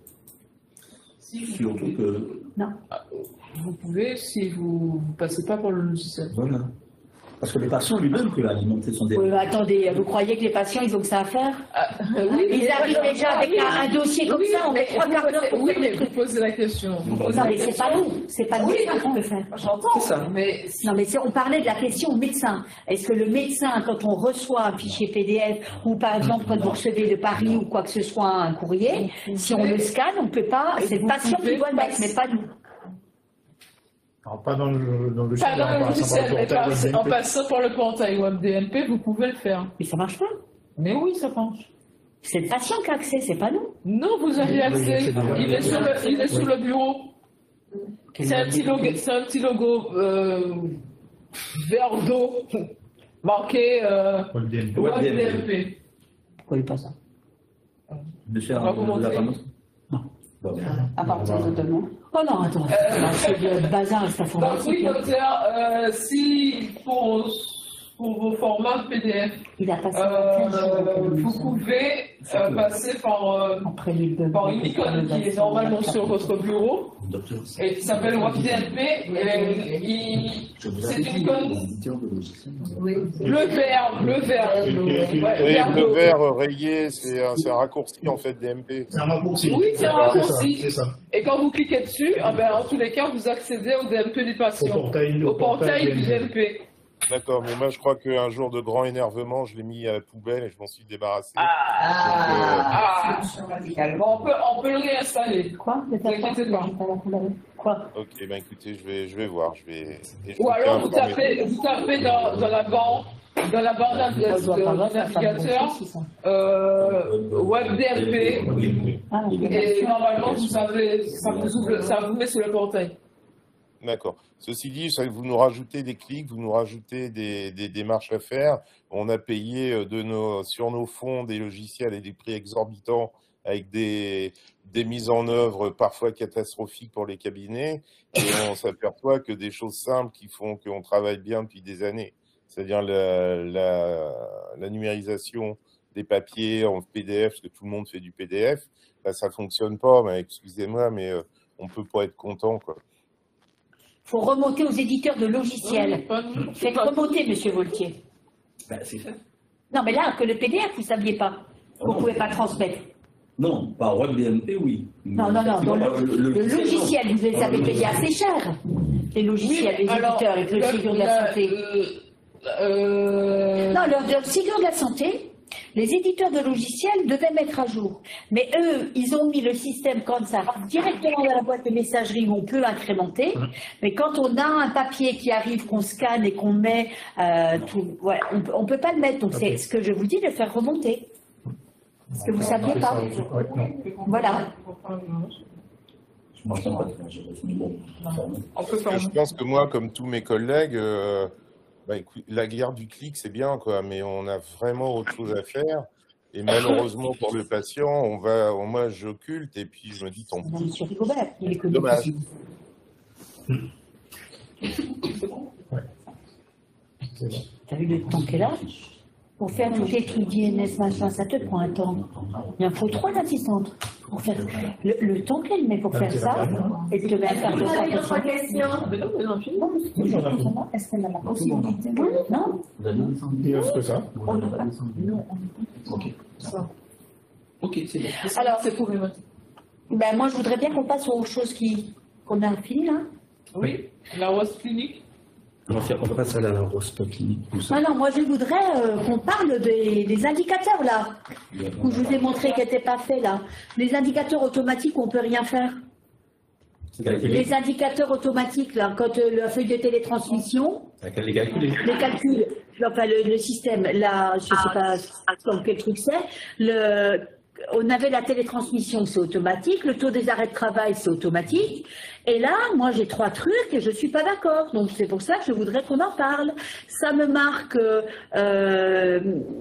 Surtout que... Non. Vous pouvez si vous ne passez pas par le logiciel. Voilà. Parce que le patient lui-même peut alimenter son D M P. Oui, mais attendez, vous croyez que les patients, ils ont que ça à faire ah, euh, oui, Ils arrivent voilà. déjà avec un, un dossier comme oui, ça, on met trois quarts d'heure pour Oui, faire mais le vous truc. posez la question. Vous posez Non, la mais c'est question. pas nous, c'est pas nous Oui, qui peut faire. J'entends ça, mais... Non, mais c'est- on parlait de la question médecin. Est-ce que le médecin, quand on reçoit un fichier P D F, ou par exemple quand vous recevez de Paris ou quoi que ce soit un courrier, si on le scanne, on ne peut pas, c'est le patient qui doit le mettre, mais pas nous. Alors, pas dans le, dans le Pas dans le logiciel, mais par- portail en passant par le portail web D M P, vous pouvez le faire. Mais ça marche pas. Mais oui, ça marche. C'est le patient qui a accès, c'est pas nous. Non, vous avez accès. Il est sur le, il est sur le bureau. C'est un petit logo, c'est un petit logo euh, vert d'eau marqué euh, Web D M P. web D M P. Pourquoi il pas ça Monsieur, On va vous on l'a montrer. pas montré. Non. Bon. À partir de demain. Oh non, attends, Euh, c'est le bazar, cette Donc oui, informatique. docteur, euh, si pour, pour vos formats P D F, Il a passé euh, vous pouvez euh, passer par, euh, par une icône qui est normalement sur votre bureau et qui s'appelle Web D M P. Et il- C'est une icône bleu vert, bleu vert. Ouais, Oui, vert le d'eau. vert rayé, c'est un, c'est un raccourci en fait D M P. C'est un raccourci. Oui, c'est un raccourci. C'est ça. Et quand vous cliquez dessus, ah ben, en tous les cas, vous accédez au D M P du patient. Au portail- Au au portail portail du D M P. D'accord, mais moi je crois qu'un jour de grand énervement, je l'ai mis à la poubelle et je m'en suis débarrassé. Ah, bon, on peut, on peut le réinstaller. Quoi Ne vous inquiétez pas. Quoi Ok, ben écoutez, je vais, je vais voir. Je vais, et je Ou vous alors vous tiens informé. tapez, vous tapez dans, dans la barre, dans la barre d'adresse de- du navigateur, euh, web D M P, Ah, et normalement vous savez, ça vous ouvre, ça vous met sur le portail. D'accord. Ceci dit, ça, vous nous rajoutez des clics, vous nous rajoutez des, des démarches à faire. On a payé euh, de nos, sur nos fonds des logiciels et des prix exorbitants avec des, des mises en œuvre parfois catastrophiques pour les cabinets. Et on s'aperçoit que des choses simples qui font qu'on travaille bien depuis des années, c'est-à-dire la, la, la numérisation des papiers en P D F, parce que tout le monde fait du P D F, là, ça fonctionne pas. Mais excusez-moi, mais euh, on peut pas être content, quoi. Il faut remonter aux éditeurs de logiciels. Faites remonter, monsieur Voltier. Ben, c'est fait. Non, mais là, que le P D F, vous ne saviez pas. Vous ne pouvez pas transmettre. Non, par web D M P, oui. Non, non, non. Dans le, par le logiciel, vous les avez payés assez cher. Les logiciels, les alors, éditeurs, avec le le- Ségur de la la- santé. Euh, Non, le, le Ségur de la santé, les éditeurs de logiciels devaient mettre à jour. Mais eux, ils ont mis le système comme ça, directement dans la boîte de messagerie où on peut incrémenter. Mais quand on a un papier qui arrive, qu'on scanne et qu'on met, euh, tout, ouais, on ne peut pas le mettre. Donc c'est ce que je vous dis, de faire remonter. Parce que vous ne saviez pas. Voilà. Je m'en sers pas, j'ai retenu bon. Je pense que moi, comme tous mes collègues, euh, bah, écoute, la guerre du clic, c'est bien, quoi, mais on a vraiment autre chose à faire. Et malheureusement pour le patient, on va, on- moi, j'occulte et puis je me dis, tant pis. Monsieur Rigobert, il est connu. Dommage. T'as vu le temps qu'elle a? Pour faire tous tes trucs d'I N S, machin, ça te prend un temps. Il en faut trois assistantes. Pour faire le, le temps qu'elle met pour faire ça, et te met à faire de ça. Avez d'autres questions? Non, mais c'est juste pour savoir, est-ce qu'elle a la possibilité? Non? Il offre ça. Ok. Ok, c'est bon. Alors, c'est problématique. Ben, moi, je voudrais bien qu'on passe aux choses qui, qu'on a fini, là. Oui, la rose clinique. On va, faire, on va passer à la rose clinique. Non, non, moi, je voudrais euh, qu'on parle des, des indicateurs, là, où je vous ai montré qu'ils n'étaient pas faits, là. Les indicateurs automatiques où on ne peut rien faire. Les indicateurs automatiques, là, quand euh, la feuille de télétransmission, Les calculer. les calculs, enfin le, le système, là, je ne sais pas dans quel truc c'est, le, on avait la télétransmission, c'est automatique, le taux des arrêts de travail, c'est automatique. Et là, moi, j'ai trois trucs et je ne suis pas d'accord. Donc, c'est pour ça que je voudrais qu'on en parle. Ça me marque euh, euh,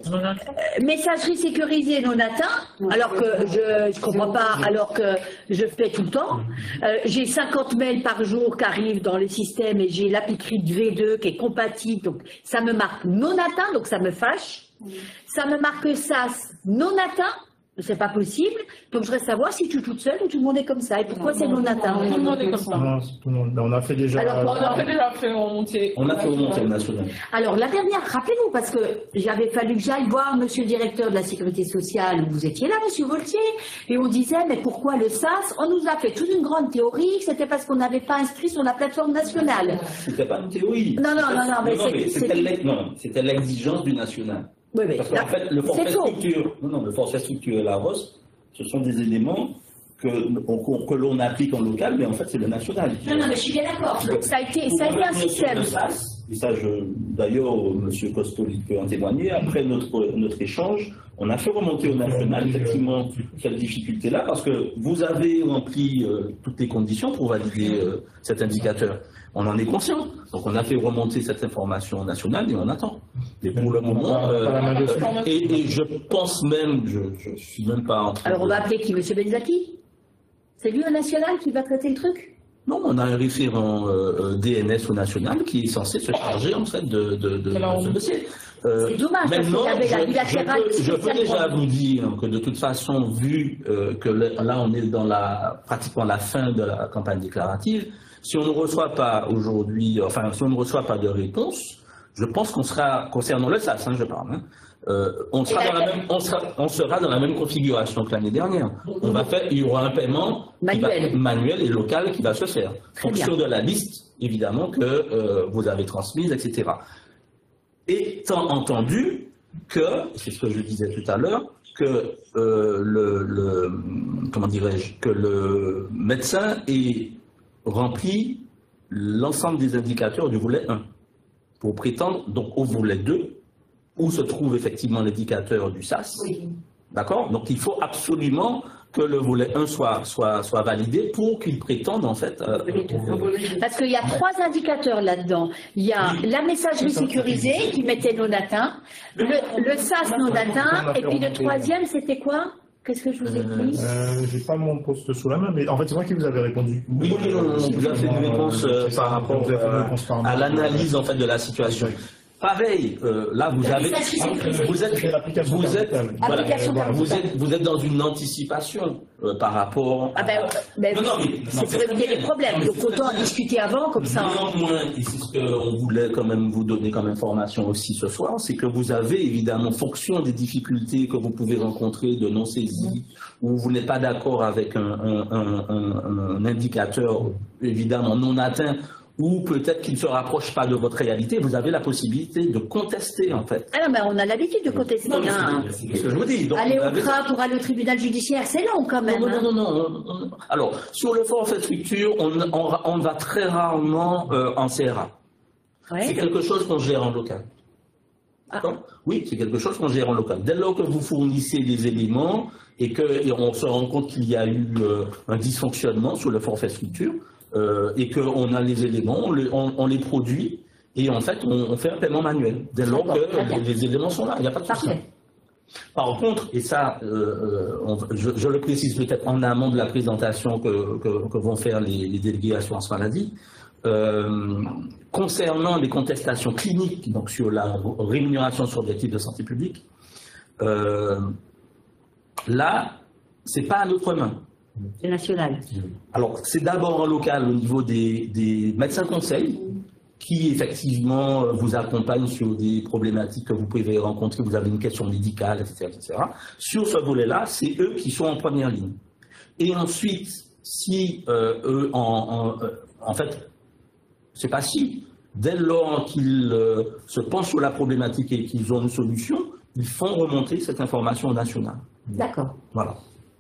messagerie sécurisée non atteint, alors que je ne comprends pas, alors que je fais tout le temps. Euh, j'ai cinquante mails par jour qui arrivent dans les systèmes et j'ai l'appliquerite V deux qui est compatible. Donc, ça me marque non atteint, donc ça me fâche. Ça me marque S A S non atteint. C'est pas possible. Donc, je voudrais savoir si tu es toute seule ou tout le monde est comme ça. Et pourquoi c'est non atteint? Tout le monde est comme ça. Non, tout le monde. On a fait déjà. Alors, On a fait déjà fait remonter. On a fait remonter le national. Alors, la dernière, rappelez-vous, parce que j'avais fallu que j'aille voir monsieur le directeur de la sécurité sociale, vous étiez là, monsieur Voltier, et on disait, mais pourquoi le S A S? On nous a fait toute une grande théorie, que c'était parce qu'on n'avait pas inscrit sur la plateforme nationale. C'était pas une théorie. Non, non, non, non, mais c'est- c'était c'est- l'ex- non, c'était l'exigence du national. Oui, mais Parce là, qu'en fait, le forfait c'est faux. structure, non, non, le forfait structure et la R O S, ce sont des éléments que, qu'on- que l'on applique en local, mais en fait, c'est le national. Non, non, mais je suis bien d'accord. Ça a été, ça a été un système. Le S A S, et ça, je- d'ailleurs, M. Costoli peut en témoigner, après notre, notre échange, on a fait remonter au national effectivement cette difficulté-là, parce que vous avez rempli euh, toutes les conditions pour valider euh, cet indicateur. On en est conscient. Donc on a fait remonter cette information nationale et on attend. Et pour le moment, euh, euh, et, et je pense même, je ne suis même pas en train Alors, on de- va appeler qui? Monsieur Benzaki? C'est lui au national qui va traiter le truc? Non, on a un référent euh, D N S au national qui est censé se charger en fait de, de, de, de ce dossier. Euh, C'est dommage, parce maintenant, qu'il y avait la je- bilatérale je, peux, je peux spéciale déjà pour- vous dire que de toute façon, vu euh, que le- là on est dans la pratiquement la fin de la campagne déclarative, si on ne reçoit pas aujourd'hui, enfin si on ne reçoit pas de réponse, je pense qu'on sera, concernant le S A S, hein, je parle, hein, euh, on, sera dans la même, on, sera, on sera dans la même configuration que l'année dernière. On va faire, il y aura un paiement qui va- Manuel. manuel et local qui va se faire. Très En bien. fonction de la liste, évidemment, que euh, vous avez transmise, et cetera. Étant entendu que, c'est ce que je disais tout à l'heure, que euh, le, le- comment dirais-je, que le médecin ait rempli l'ensemble des indicateurs du volet un pour prétendre donc au volet deux, où se trouve effectivement l'indicateur du S A S. D'accord? Donc il faut absolument que le volet un soit, soit, soit validé pour qu'il prétende en fait. euh, Parce qu'il y a trois indicateurs là-dedans. Il y a la messagerie sécurisée qui mettait non atteint, le, le S A S non atteint, et puis le troisième, c'était quoi? Qu'est-ce que je vous ai dit? Euh, j'ai pas mon poste sous la main, mais en fait, c'est moi qui vous avais répondu. Oui, oui, non, non, non, vous avez fait une réponse euh, C'est ça, par rapport vous avez fait une euh, réponse par à mail. l'analyse en fait de la situation. Pareil, euh, là vous avez, vous êtes, vous êtes, voilà, Application vous êtes, vous êtes dans une anticipation euh, par rapport. Ah ben, ben, Non, non, mais- c'est pour éviter les problèmes. Donc autant en discuter avant, comme ça. Néanmoins, et c'est ce qu'on voulait quand même vous donner comme information aussi ce soir, c'est que vous avez évidemment, en fonction des difficultés que vous pouvez rencontrer de non-saisie, ou vous n'êtes pas d'accord avec un, un- un- un- un indicateur évidemment non atteint, ou peut-être qu'il ne se rapproche pas de votre réalité, vous avez la possibilité de contester en fait. Ah non, mais on a l'habitude de contester. hein. C'est ce que je vous dis. Donc, Aller vous au avez- C R A pour aller au tribunal judiciaire, c'est long quand même. Non, hein. non, non, non, on- on- Alors, sur le forfait structure, on, on, on va très rarement euh, en C R A. Ouais. C'est quelque chose qu'on gère en local. D'accord? Oui, c'est quelque chose qu'on gère en local. Dès lors que vous fournissez des éléments et qu'on se rend compte qu'il y a eu euh, un dysfonctionnement sur le forfait structure euh, et qu'on a les éléments, on, les- on- on les produit et en fait on, on fait un paiement manuel. Dès lors D'accord, très que bien. les éléments sont là, il n'y a pas de souci. Parfait. Par contre, et ça, euh, euh, on- je, je le précise peut-être en amont de la présentation que, que- que vont faire les, les délégués assurance maladie, euh, concernant les contestations cliniques, donc sur la rémunération sur objectif de santé publique, euh, là, c'est pas à notre main. C'est national. Alors, c'est d'abord en local au niveau des, des médecins conseils qui, effectivement, euh, vous accompagnent sur des problématiques que vous pouvez rencontrer, vous avez une question médicale, et cetera, et cetera. Sur ce volet-là, c'est eux qui sont en première ligne. Et ensuite, si euh, eux, en, en, euh, en fait, c'est pas si, dès lors qu'ils euh, se penchent sur la problématique et qu'ils ont une solution, ils font remonter cette information nationale. D'accord. Voilà.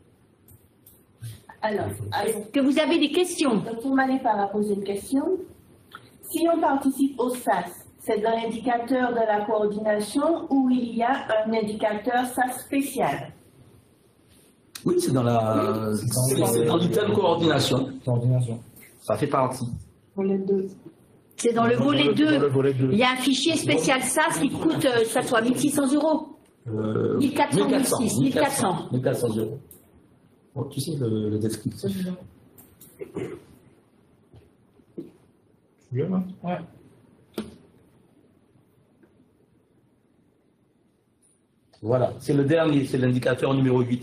Alors, Est-ce que vous avez des questions? Docteur Maléfar a posé une question. Si on participe au S A S, c'est dans l'indicateur de la coordination ou il y a un indicateur S A S spécial? Oui, c'est dans la. C'est dans l'item coordination. Coordination. Ça fait partie. Volet deux. C'est dans le volet Dans deux. le volet deux. Il y a un fichier spécial S A S qui coûte, euh, ça soit mille six cents euros. Euh, mille quatre cents, mille six cents, mille quatre cents. mille quatre cents euros. Bon, tu sais, le, le descriptif. Bien, hein? Ouais. Voilà, c'est le dernier, c'est l'indicateur numéro huit.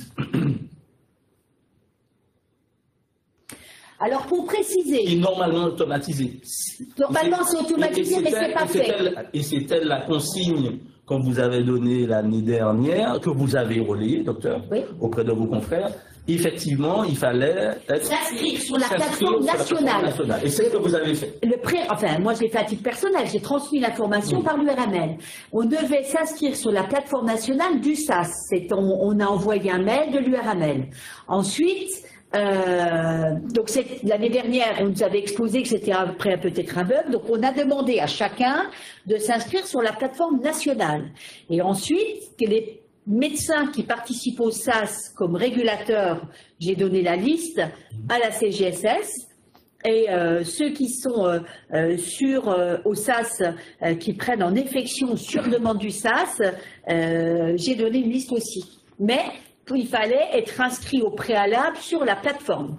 Alors, pour préciser. Et normalement automatisé. Normalement, c'est automatisé, mais c'est pas et c'est fait. telle- Et c'est telle la consigne qu'on vous avait donnée l'année dernière, que vous avez relayée, docteur, Oui. auprès de vos confrères. Effectivement, il fallait être- S'inscrire sur la s'inscrire plateforme sur la plateforme nationale. nationale. Et c'est ce que vous avez fait. Le pré... Enfin, moi, je l'ai fait à titre personnel. J'ai transmis l'information Oui. par l'U R M L. On devait s'inscrire sur la plateforme nationale du S A S. C'est- On, on a envoyé un mail de l'U R M L. Ensuite, euh, donc c'est- l'année dernière, on nous avait exposé que c'était après peut-être un bug. Donc, on a demandé à chacun de s'inscrire sur la plateforme nationale. Et ensuite, que les médecins qui participent au S A S comme régulateurs, j'ai donné la liste à la C G S S. Et euh, ceux qui sont euh, euh, sur euh, au S A S, euh, qui prennent en effection sur demande du S A S, euh, j'ai donné une liste aussi. Mais il fallait être inscrit au préalable sur la plateforme.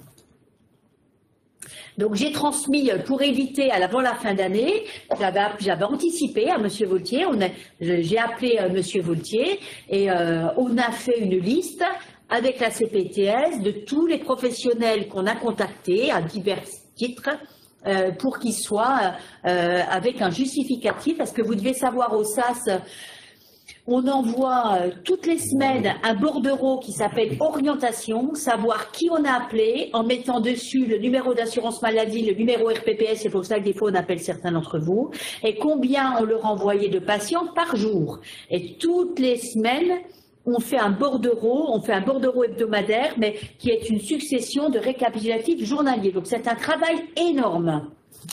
Donc j'ai transmis, euh, pour éviter à l'avant la fin d'année, j'avais j'avais anticipé à M. Voltier, on a- je- j'ai appelé euh, M. Voltier et euh, on a fait une liste avec la C P T S de tous les professionnels qu'on a contactés à divers titres euh, pour qu'ils soient euh, avec un justificatif, parce que vous devez savoir au S A S, on envoie euh, toutes les semaines un bordereau qui s'appelle orientation, savoir qui on a appelé, en mettant dessus le numéro d'assurance maladie, le numéro R P P S, c'est pour ça que des fois on appelle certains d'entre vous, et combien on leur envoyait de patients par jour. Et toutes les semaines, on fait un bordereau, on fait un bordereau hebdomadaire, mais qui est une succession de récapitulatifs journaliers. Donc c'est un travail énorme.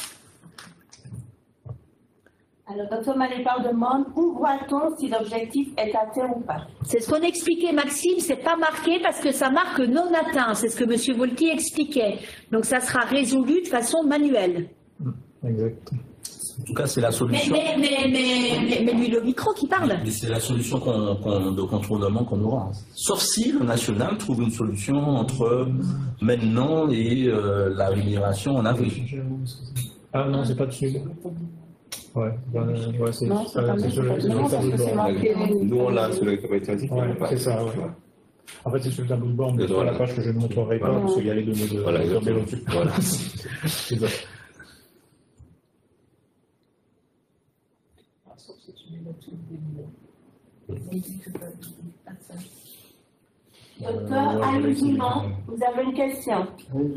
Alors, docteur Malépar demande où voit-on si l'objectif est atteint ou pas? C'est ce qu'on expliquait, Maxime, c'est pas marqué parce que ça marque non atteint, c'est ce que M. Voltier expliquait. Donc ça sera résolu de façon manuelle. Exact. En tout cas, c'est la Mais, solution. mais, mais, mais, mais, mais lui, le micro qui parle. Mais c'est la solution qu'on- qu'on- de contournement qu'on aura. Sauf si le national trouve une solution entre maintenant et euh, la rémunération en avril. Ah non, c'est pas dessus. Ouais, ben, ouais c'est Non, c'est euh, pas c'est sur le mal. sur le Non, tableau de c'est bord. marqué. Nous, on l'a sur le capacitatif. Ouais, c'est ça, ouais. En fait, c'est sur le tableau de bord, mais sur la page que je ne montrerai pas, Voilà. parce qu'il y a les données de Voilà, de exactement. dessus. Voilà. C'est ça. Docteur Anne Dumont, vous avez une question?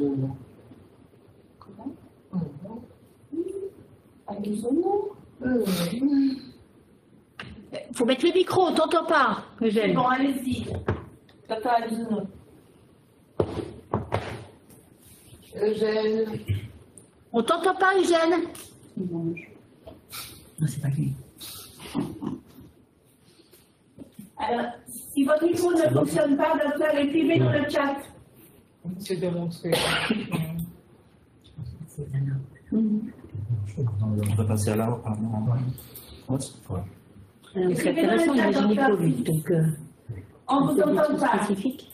Il faut mettre le micro, on t'entend pas, Eugène. Bon, allez-y. Docteur Alzuno. Eugène. On t'entend pas, Eugène? Non, c'est pas lui. Alors, si votre micro ne fonctionne pas, docteur, écrivez dans le chat. C'est démontré. On va passer à la. à- Ouais, c'est vrai. Alors, c'est intéressant, il est gynéco, lui. Donc, euh, On vous c'est des entend trucs pas. spécifiques.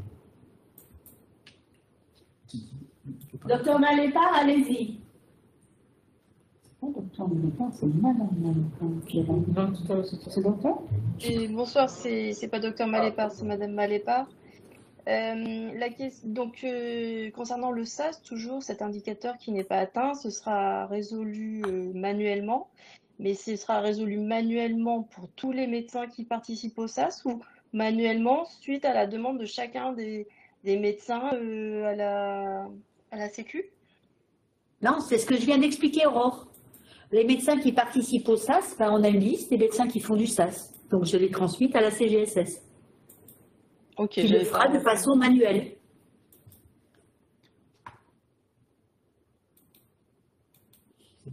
Docteur Malépar, allez-y. Docteur Malépar, c'est madame Malépar qui est là. Non, tout à fait. C'est docteur? Et bonsoir, c'est c'est pas docteur Malépar, c'est madame Malépar. Euh, la question, donc, euh, concernant le S A S, toujours cet indicateur qui n'est pas atteint, ce sera résolu euh, manuellement, mais ce sera résolu manuellement pour tous les médecins qui participent au S A S ou manuellement suite à la demande de chacun des, des médecins euh, à la, à la Sécu? Non, c'est ce que je viens d'expliquer, Aurore. Les médecins qui participent au S A S, ben, on a une liste des médecins qui font du S A S. Donc, je l'ai transmise à la C G S S. Ok, Qui le j'avais fera pas- de façon manuelle.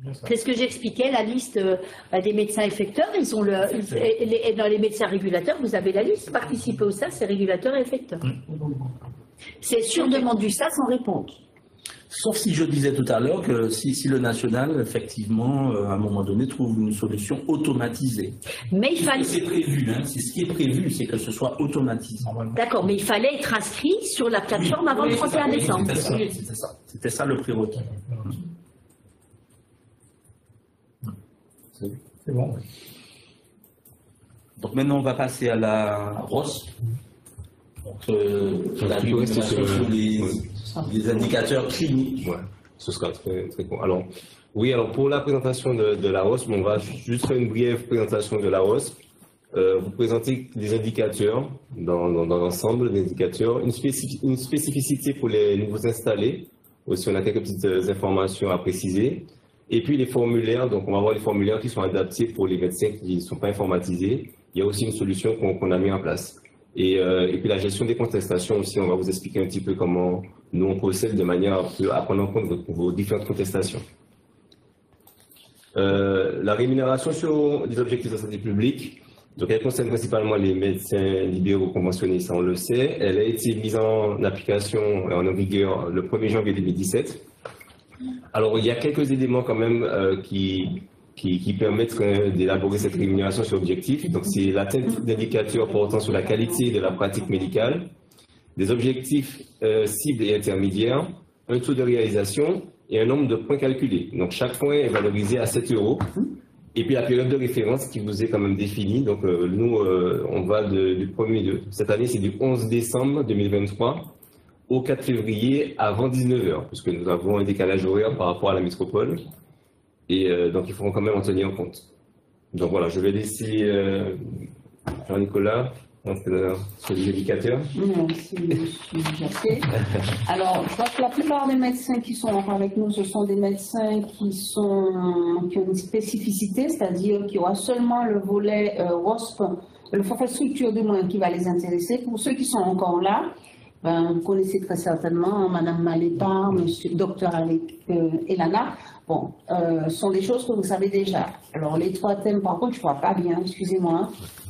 C'est ce que j'expliquais, la liste euh, des médecins effecteurs, ils ont le, ils- et les- et dans les médecins régulateurs, vous avez la liste, participez au S A S, c'est régulateurs et effecteurs. C'est sur demande du S A S sans réponse. Sauf si je disais tout à l'heure que si, si le national, effectivement, euh, à un moment donné, trouve une solution automatisée. Mais il C'est ce fallait... qui est prévu, hein, c'est ce qui est prévu, c'est que ce soit automatisé. D'accord, mais il fallait être inscrit sur la plateforme avant le trente et un décembre. C'était ça, c'était ça. C'était ça le prérequis. C'est bon. Donc maintenant, on va passer à la R O S. Donc, euh, la Il reste régulation sur- sur les, les indicateurs cliniques. Ouais, ce sera très, très court. Alors, oui, alors pour la présentation de, de la R O S, on va juste faire une brève présentation de la R O S. Euh, vous présentez des indicateurs dans, dans, dans l'ensemble des indicateurs, une, spécifi- une spécificité pour les nouveaux installés. Aussi, on a quelques petites euh, informations à préciser. Et puis les formulaires, donc on va voir les formulaires qui sont adaptés pour les médecins qui ne sont pas informatisés. Il y a aussi une solution qu'on qu'on a mis en place. Et, euh, et puis la gestion des contestations aussi, on va vous expliquer un petit peu comment nous on procède de manière à, peu- à prendre en compte vos, vos différentes contestations. Euh, la rémunération sur les objectifs de santé publique, donc elle concerne principalement les médecins libéraux conventionnés, ça on le sait. Elle a été mise en application et en vigueur le premier janvier deux mille dix-sept. Alors il y a quelques éléments quand même euh, qui, qui, qui permettent euh, d'élaborer cette rémunération sur objectif. Donc c'est l'atteinte d'indicateurs portant sur la qualité de la pratique médicale, des objectifs euh, cibles et intermédiaires, un taux de réalisation et un nombre de points calculés. Donc chaque point est valorisé à sept euros. Et puis la période de référence qui vous est quand même définie. Donc euh, nous, euh, on va de- du premier de cette année, c'est du onze décembre deux mille vingt-trois au quatre février avant dix-neuf heures, puisque nous avons un décalage horaire par rapport à la métropole. Et euh, donc il faut quand même en tenir compte. Donc voilà, je vais laisser euh, Jean-Nicolas rentrer dans- sur les indicateurs. Merci, monsieur Jacquet. Alors, je crois que la plupart des médecins qui sont avec nous, ce sont des médecins qui, sont, qui ont une spécificité, c'est-à-dire qu'il y aura seulement le volet euh, R O S P, le forfait structure du moins, qui va les intéresser. Pour ceux qui sont encore là, ben, vous connaissez très certainement Madame Malépa, Monsieur Docteur Alec euh, Elana. Bon, euh, ce sont des choses que vous savez déjà. Alors, les trois thèmes, par contre, je ne vois pas bien, excusez-moi.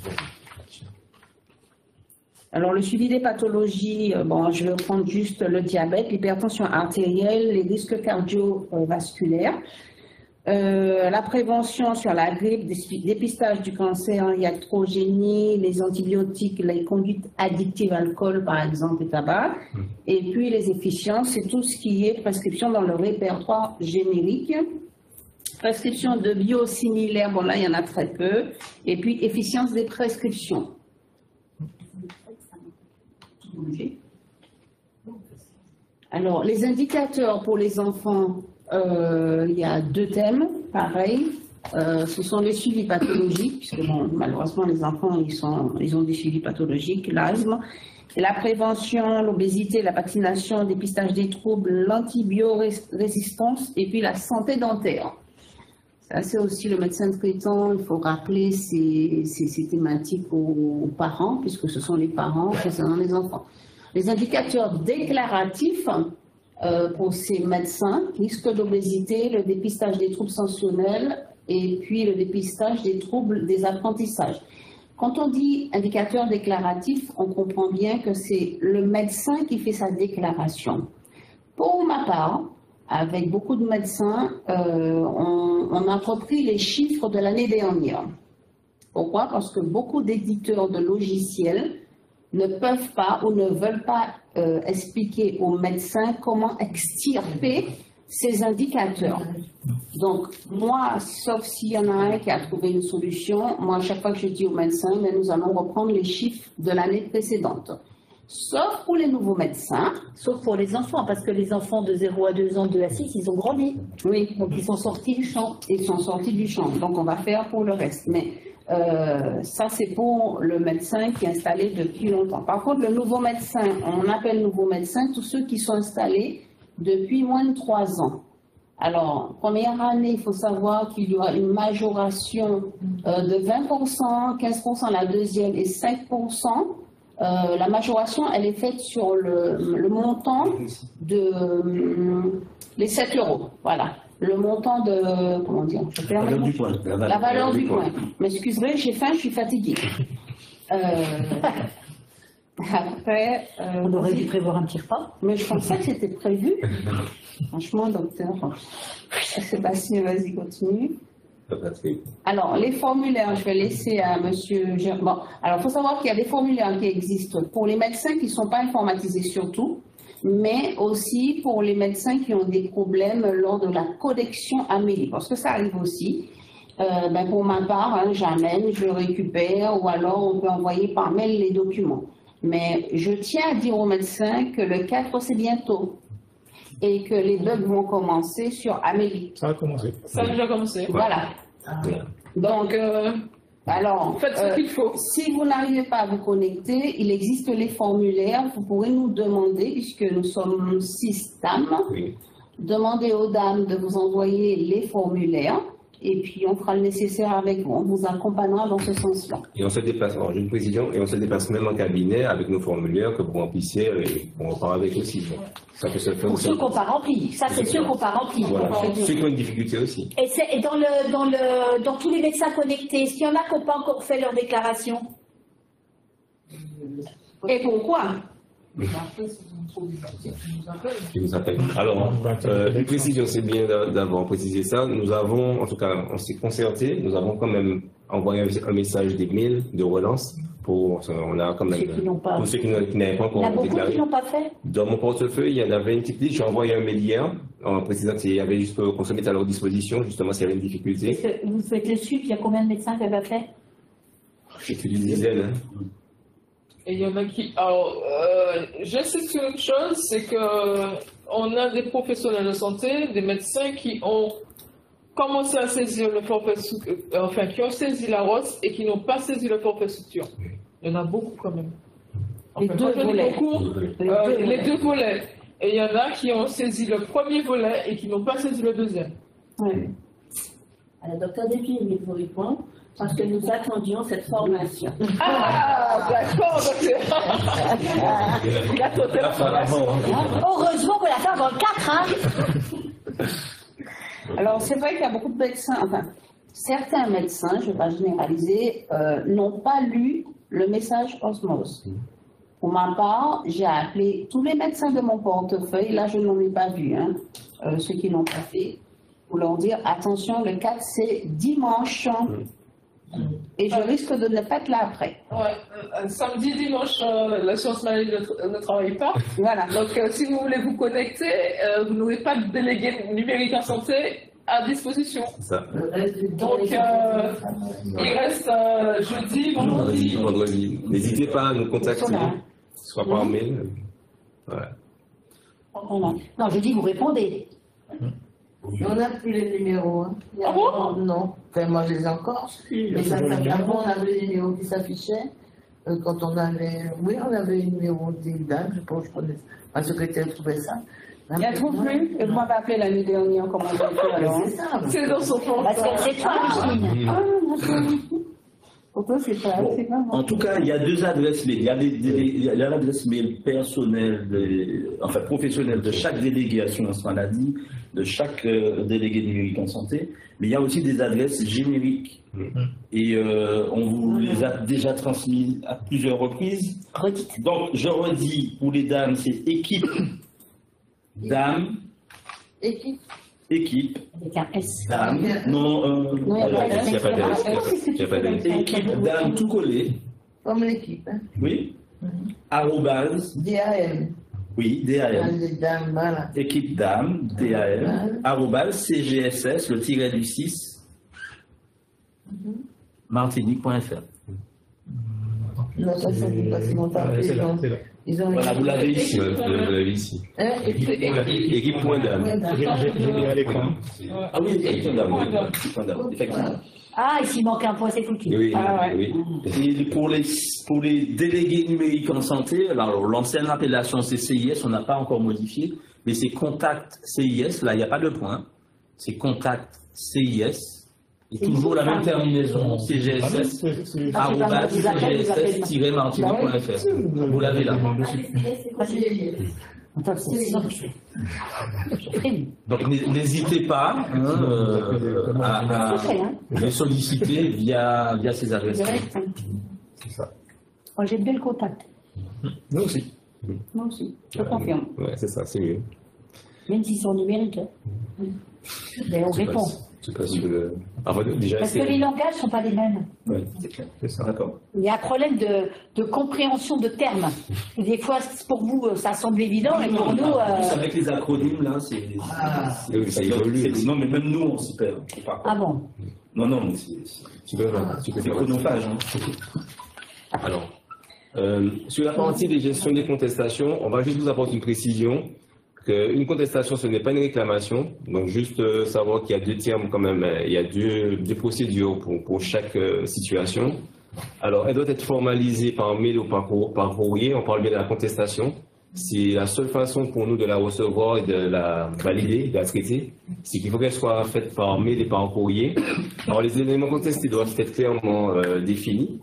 Alors, le suivi des pathologies, euh, bon, je vais prendre juste le diabète, l'hypertension artérielle, les risques cardiovasculaires, euh, la prévention sur la grippe, dé- dépistage du cancer, iatrogénie, les antibiotiques, les conduites addictives, alcool par exemple et tabac, et puis les efficiences, c'est tout ce qui est prescription dans le répertoire générique. Prescription de biosimilaires, bon là il y en a très peu, et puis efficience des prescriptions. Alors, les indicateurs pour les enfants, euh, il y a deux thèmes, pareil. Euh, ce sont les suivis pathologiques, puisque bon, malheureusement, les enfants, ils, sont, ils ont des suivis pathologiques, l'asthme, la prévention, l'obésité, la vaccination, le dépistage des troubles, l'antibiorésistance et puis la santé dentaire. Ça, c'est aussi le médecin traitant, il faut rappeler ces, ces, ces thématiques aux, aux parents, puisque ce sont les parents concernant les enfants. Les indicateurs déclaratifs euh, pour ces médecins, risque d'obésité, le dépistage des troubles sensoriels et puis le dépistage des troubles des apprentissages. Quand on dit indicateur déclaratif, on comprend bien que c'est le médecin qui fait sa déclaration. Pour ma part, avec beaucoup de médecins, euh, on, on a repris les chiffres de l'année dernière. Pourquoi? Parce que beaucoup d'éditeurs de logiciels ne peuvent pas ou ne veulent pas euh, expliquer aux médecins comment extirper ces indicateurs. Donc, moi, sauf s'il y en a un qui a trouvé une solution, moi, à chaque fois que je dis aux médecins, mais nous allons reprendre les chiffres de l'année précédente. Sauf pour les nouveaux médecins. Sauf pour les enfants, parce que les enfants de zéro à deux ans, deux à six, ils ont grandi. Oui. Donc ils sont sortis du champ. Ils sont sortis du champ. Donc on va faire pour le reste. Mais euh, ça, c'est pour le médecin qui est installé depuis longtemps. Par contre, le nouveau médecin, on appelle nouveau médecin tous ceux qui sont installés depuis moins de trois ans. Alors, première année, il faut savoir qu'il y aura une majoration euh, de vingt pour cent, quinze pour cent la deuxième et cinq pour cent. Euh, la majoration, elle est faite sur le, le montant de euh, les sept euros. Voilà. le montant de, comment dire, je perds La valeur mon- du point. La valeur du point. M'excuserez, j'ai faim, je suis fatiguée. Euh, Après, euh, On aurait dû prévoir un petit repas. mais je pensais que c'était prévu. Franchement, docteur. Sébastien, vas-y, continue. Alors, les formulaires, je vais laisser à monsieur Ger- Bon, alors, il faut savoir qu'il y a des formulaires qui existent pour les médecins qui ne sont pas informatisés surtout, mais aussi pour les médecins qui ont des problèmes lors de la connexion Amélie, parce que ça arrive aussi. Euh, ben, pour ma part, hein, j'amène, je récupère, ou alors on peut envoyer par mail les documents. Mais je tiens à dire aux médecins que le quatre, c'est bientôt. Et que les bugs vont commencer sur Amélie. Ça a commencé. Ça a déjà commencé. Voilà. Donc, euh, alors, faites ce qu'il faut. Si vous n'arrivez pas à vous connecter, il existe les formulaires. Vous pourrez nous demander, puisque nous sommes six dames, demandez aux dames de vous envoyer les formulaires. Et puis, on fera le nécessaire avec vous. On vous accompagnera dans ce sens-là. Et on se déplace, alors j'ai une précision, et on se déplace même en cabinet avec nos formulaires que vous remplissez et on repart avec aussi. Donc, ça peut se faire Pour aussi. ceux qui n'ont pas rempli. Ça, c'est ceux qui n'ont pas rempli. Voilà. Ceux qui ont une difficulté aussi. Et, c'est- et dans, le, dans, le, dans tous les médecins connectés, est-ce qu'il y en a qui n'ont pas encore fait leur déclaration? Et pourquoi? Qui nous appelle. Alors, euh, une précision, c'est bien d'a- d'avoir précisé ça. Nous avons, en tout cas, on s'est concerté, nous avons quand même envoyé un, un message des mails de relance pour, on a quand même, Ceux qui n'ont pas- pour ceux qui n'ont- qui n'avaient pas Il y en a encore beaucoup déclaré. qui n'ont pas fait. Dans mon portefeuille, il y en avait une petite liste. J'ai envoyé un mail hier en précisant qu'il y avait juste qu'on se mette à leur disposition, justement, s'il y avait une difficulté. Est-ce que vous faites le suivre, il y a combien de médecins qui n'avaient pas fait? J'ai fait une dizaine. Hein. Et il y en a qui. Alors, euh, j'insiste sur une chose, c'est que on a des professionnels de santé, des médecins qui ont commencé à saisir le forfait, sou- euh, enfin, qui ont saisi la R O S et qui n'ont pas saisi le forfait structure. Il y en a beaucoup quand même. Les Enfin, deux quand je dis volets. beaucoup, Les euh, deux les volets. deux volets. Et il y en a qui ont saisi le premier volet et qui n'ont pas saisi le deuxième. Alors, docteur Despieds, il vous répond, parce que nous attendions cette formation. Ah, d'accord, docteur. Il a sauté la formation. Heureusement qu'on l'a fait avant le quatre, hein. Alors, c'est vrai qu'il y a beaucoup de médecins, enfin, certains médecins, je ne vais pas généraliser, euh, n'ont pas lu le message Osmose. Pour ma part, j'ai appelé tous les médecins de mon portefeuille, là je n'en ai pas vu, hein, euh, ceux qui n'ont pas fait, pour leur dire attention, le quatre c'est dimanche. Et je risque de ne pas être là après. Ouais, euh, samedi, dimanche, euh, la science maladie ne, ne travaille pas. Voilà. Donc, euh, si vous voulez vous connecter, euh, vous n'aurez pas de délégué numérique en santé à disposition. Ça. Donc, euh, il reste euh, jeudi, vendredi. Vendredi. N'hésitez pas à nous contacter, soit par mail. Voilà. Non, je dis, vous répondez. On n'a plus les numéros. Hein. Il y a- Ah bon? Non. Enfin, moi, je les ai encore. Mais ça, ça, avant, on avait les numéros qui s'affichaient. Euh, quand on avait. Oui, on avait le numéro des dames. Je pense que ma secrétaire trouvait ça. Il n'y a trop plus. Et vous m'avez appelé l'année dernière, comment on fait alors? C'est ça. C'est dans son fond. Parce que c'est toi, Lucine. Ah, d'accord. Pourquoi c'est pas, c'est pas moi. En tout cas, il y a deux adresses mail. Il y a, des- des- il y a l'adresse mail personnelle, de- enfin professionnelle de chaque délégué assurance maladie, de chaque euh, délégué numérique en santé, mais il y a aussi des adresses génériques. Et euh, on vous les a déjà transmises à plusieurs reprises. Donc, je redis, pour les dames, c'est équipe dames, Équipe. équipe, Avec un S. dames, non, euh, Non, il y a pas de S. Il n'y a pas de- il y a pas de- équipe dames tout collé, Comme l'équipe. Hein. oui, arrobase, D A M. oui, D A M. Les dames, voilà. Équipe dame, D A M, arrobase, C G S S, le tiret du six, martinique point F R. Non, ça, ça ne pas si longtemps. Ouais, c'est Ils là, ont- c'est là. Ils ont Voilà, vous l'avez ici. Vous l'avez ici. Hein, équipe. Équipe point d'âme. J'ai j'ai mis à l'écran. Ah oui, équipe point d'âme, oui, équipe point d'âme, effectivement. Ah, et s'il manque un point, c'est foutu. Oui, Ah, ouais. oui. Et pour les, pour les délégués numériques en santé, alors l'ancienne appellation c'est C I S, on n'a pas encore modifié, mais c'est contact C I S, là il n'y a pas de point, c'est contact C I S, et toujours la même terminaison, C G S S, arobase C G S S-martinique point F R. Vous l'avez là. Enfin, c'est ça. Donc n'hésitez pas hein, euh, à, à me solliciter via, via ces adresses. C'est ça. Oh, j'ai bien le contact. Moi aussi. Moi aussi, je confirme. Ouais, c'est ça, c'est mieux. Même s'ils sont numériques. Hein. Mais on répond. Je sais pas si le... ah, ouais, déjà, Parce que les langages ne sont pas les mêmes. Oui, c'est clair. C'est ça, d'accord. Il y a un problème de, de compréhension de termes. Et des fois, pour vous, ça semble évident, et pour nous... Euh... Avec les acronymes, là, c'est... Ah, ça évolue. Non, mais même nous, on s'y perd. Ah bon? Non, non, mais c'est... Tu peux, tu peux faire chronophage. Hein. Alors, euh, sur la partie des gestions des contestations, on va juste vous apporter une précision. Une contestation, ce n'est pas une réclamation. Donc, juste euh, savoir qu'il y a deux termes quand même, il y a deux, deux procédures pour, pour chaque euh, situation. Alors, elle doit être formalisée par mail ou par, par courrier. On parle bien de la contestation. C'est la seule façon pour nous de la recevoir et de la valider, de la traiter. C'est qu'il faut qu'elle soit faite par mail et par courrier. Alors, les éléments contestés doivent être clairement euh, définis.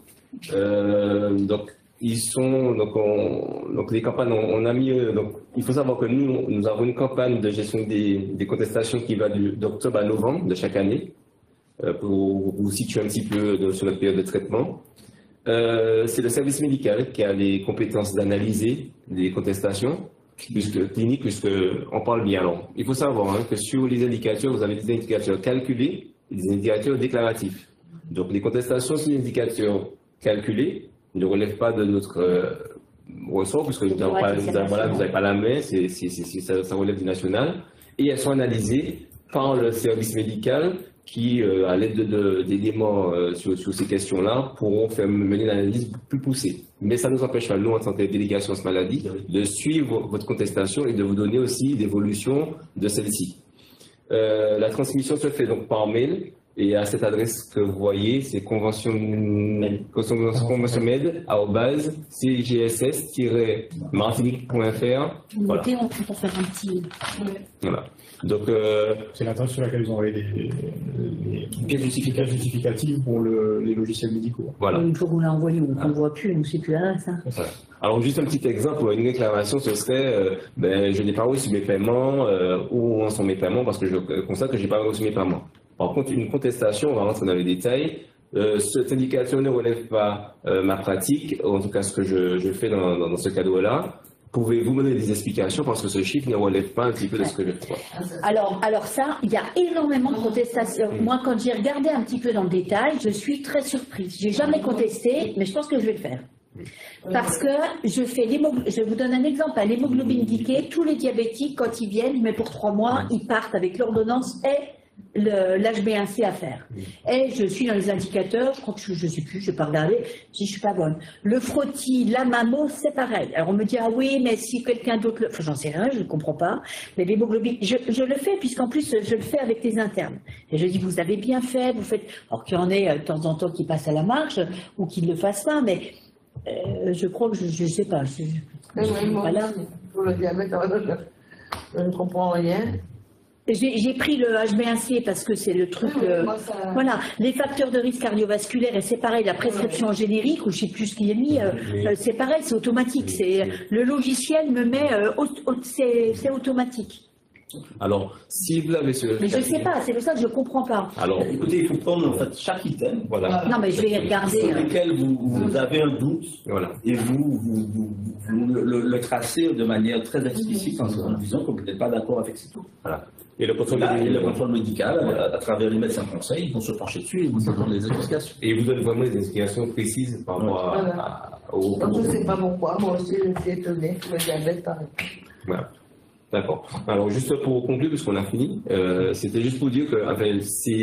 Euh, donc, Ils sont, donc, on, donc les campagnes, on, on a mis, donc il faut savoir que nous, nous avons une campagne de gestion des, des contestations qui va d'octobre à novembre de chaque année, euh, pour vous situer un petit peu de, sur notre période de traitement. Euh, c'est le service médical qui a les compétences d'analyser les contestations, puisque clinique, puisque on parle bien. Alors, il faut savoir hein, que sur les indicateurs, vous avez des indicateurs calculés et des indicateurs déclaratifs. Donc les contestations sur les indicateurs calculés ne relève pas de notre euh, ressort, puisque nous n'avez pas, voilà, pas la main, c'est, c'est, c'est, ça, ça relève du national, et elles sont analysées par le service médical qui, euh, à l'aide de, de, d'éléments euh, sur, sur ces questions-là, pourront faire mener une analyse plus poussée. Mais ça nous empêche pas, nous, en tant que délégation à ce maladie, de suivre votre contestation et de vous donner aussi l'évolution de celle-ci. Euh, la transmission se fait donc par mail. Et à cette adresse que vous voyez, c'est convention med arobase c g s s tiret martinique point f r. Voilà. On peut faire un petit. Voilà. Donc, euh, c'est l'adresse sur laquelle ils ont envoyé les, les, les justificatifs justificatifs pour le, les logiciels médicaux. Voilà. Une fois qu'on l'a envoyé, on ne voit plus, on ne sait plus l'adresse. Hein. Alors, juste un petit exemple, une réclamation, ce serait euh, ben, je n'ai pas reçu mes paiements, euh, où en sont mes paiements, parce que je constate que je n'ai pas reçu mes paiements. Par contre, une contestation, on va rentrer dans les détails. Euh, cet indicateur ne relève pas euh, ma pratique, en tout cas ce que je, je fais dans, dans, dans ce cadre-là. Pouvez-vous me donner des explications parce que ce chiffre ne relève pas un petit peu de ce que je fais? Alors, alors ça, il y a énormément de contestations. Mmh. Moi, quand j'ai regardé un petit peu dans le détail, je suis très surprise. J'ai jamais contesté, mais je pense que je vais le faire. Parce que je fais je vous donne un exemple, à l'hémoglobine glyquée, tous les diabétiques, quand ils viennent, mais pour trois mois, ils partent avec l'ordonnance et l'H B un C à faire. Et je suis dans les indicateurs, je crois que je ne sais plus, je n'ai pas regardé, si je ne suis pas bonne. Le frottis, la mammo, c'est pareil. Alors on me dit, ah oui, mais si quelqu'un d'autre le... Enfin, j'en sais rien, je ne comprends pas. Mais l'hémoglobine, je, je le fais, puisqu'en plus, je le fais avec les internes. Et je dis, vous avez bien fait, vous faites... Alors qu'il y en ait de temps en temps qui passent à la marche, ou qui ne le fassent pas, mais euh, je crois que je ne sais pas. Je, je, je, moi, voilà. Pour le diabète, je ne comprends rien. J'ai pris le H B un C parce que c'est le truc. Oui, euh, ça... Voilà, les facteurs de risque cardiovasculaire, et c'est pareil, la prescription générique, ou je ne sais plus ce qu'il est mis, euh, euh, c'est pareil, c'est automatique. C'est le logiciel me met, euh, c'est automatique. Alors, si vous l'avez sur... Mais je ne sais pas, c'est pour ça que je ne comprends pas. Alors, écoutez, il faut prendre en fait chaque item, voilà. Non, mais je vais regarder. Sur lequel vous, vous avez un doute, voilà. Et vous, vous, vous, vous le, le, le tracez de manière très explicite en, en disant que vous n'êtes pas d'accord avec ce tout. Voilà. Et le contrôle, Là, et le contrôle médical, à, à travers les médecins conseils, ils vont se pencher dessus et vous donner les explications. Et vous donnez vraiment des explications précises par rapport à, voilà. à, au... Donc, je ne sais pas pourquoi, moi aussi je suis étonnée, le diabète pareil. Voilà. D'accord. Alors, juste pour conclure, puisqu'on a fini, euh, c'était juste pour dire que enfin,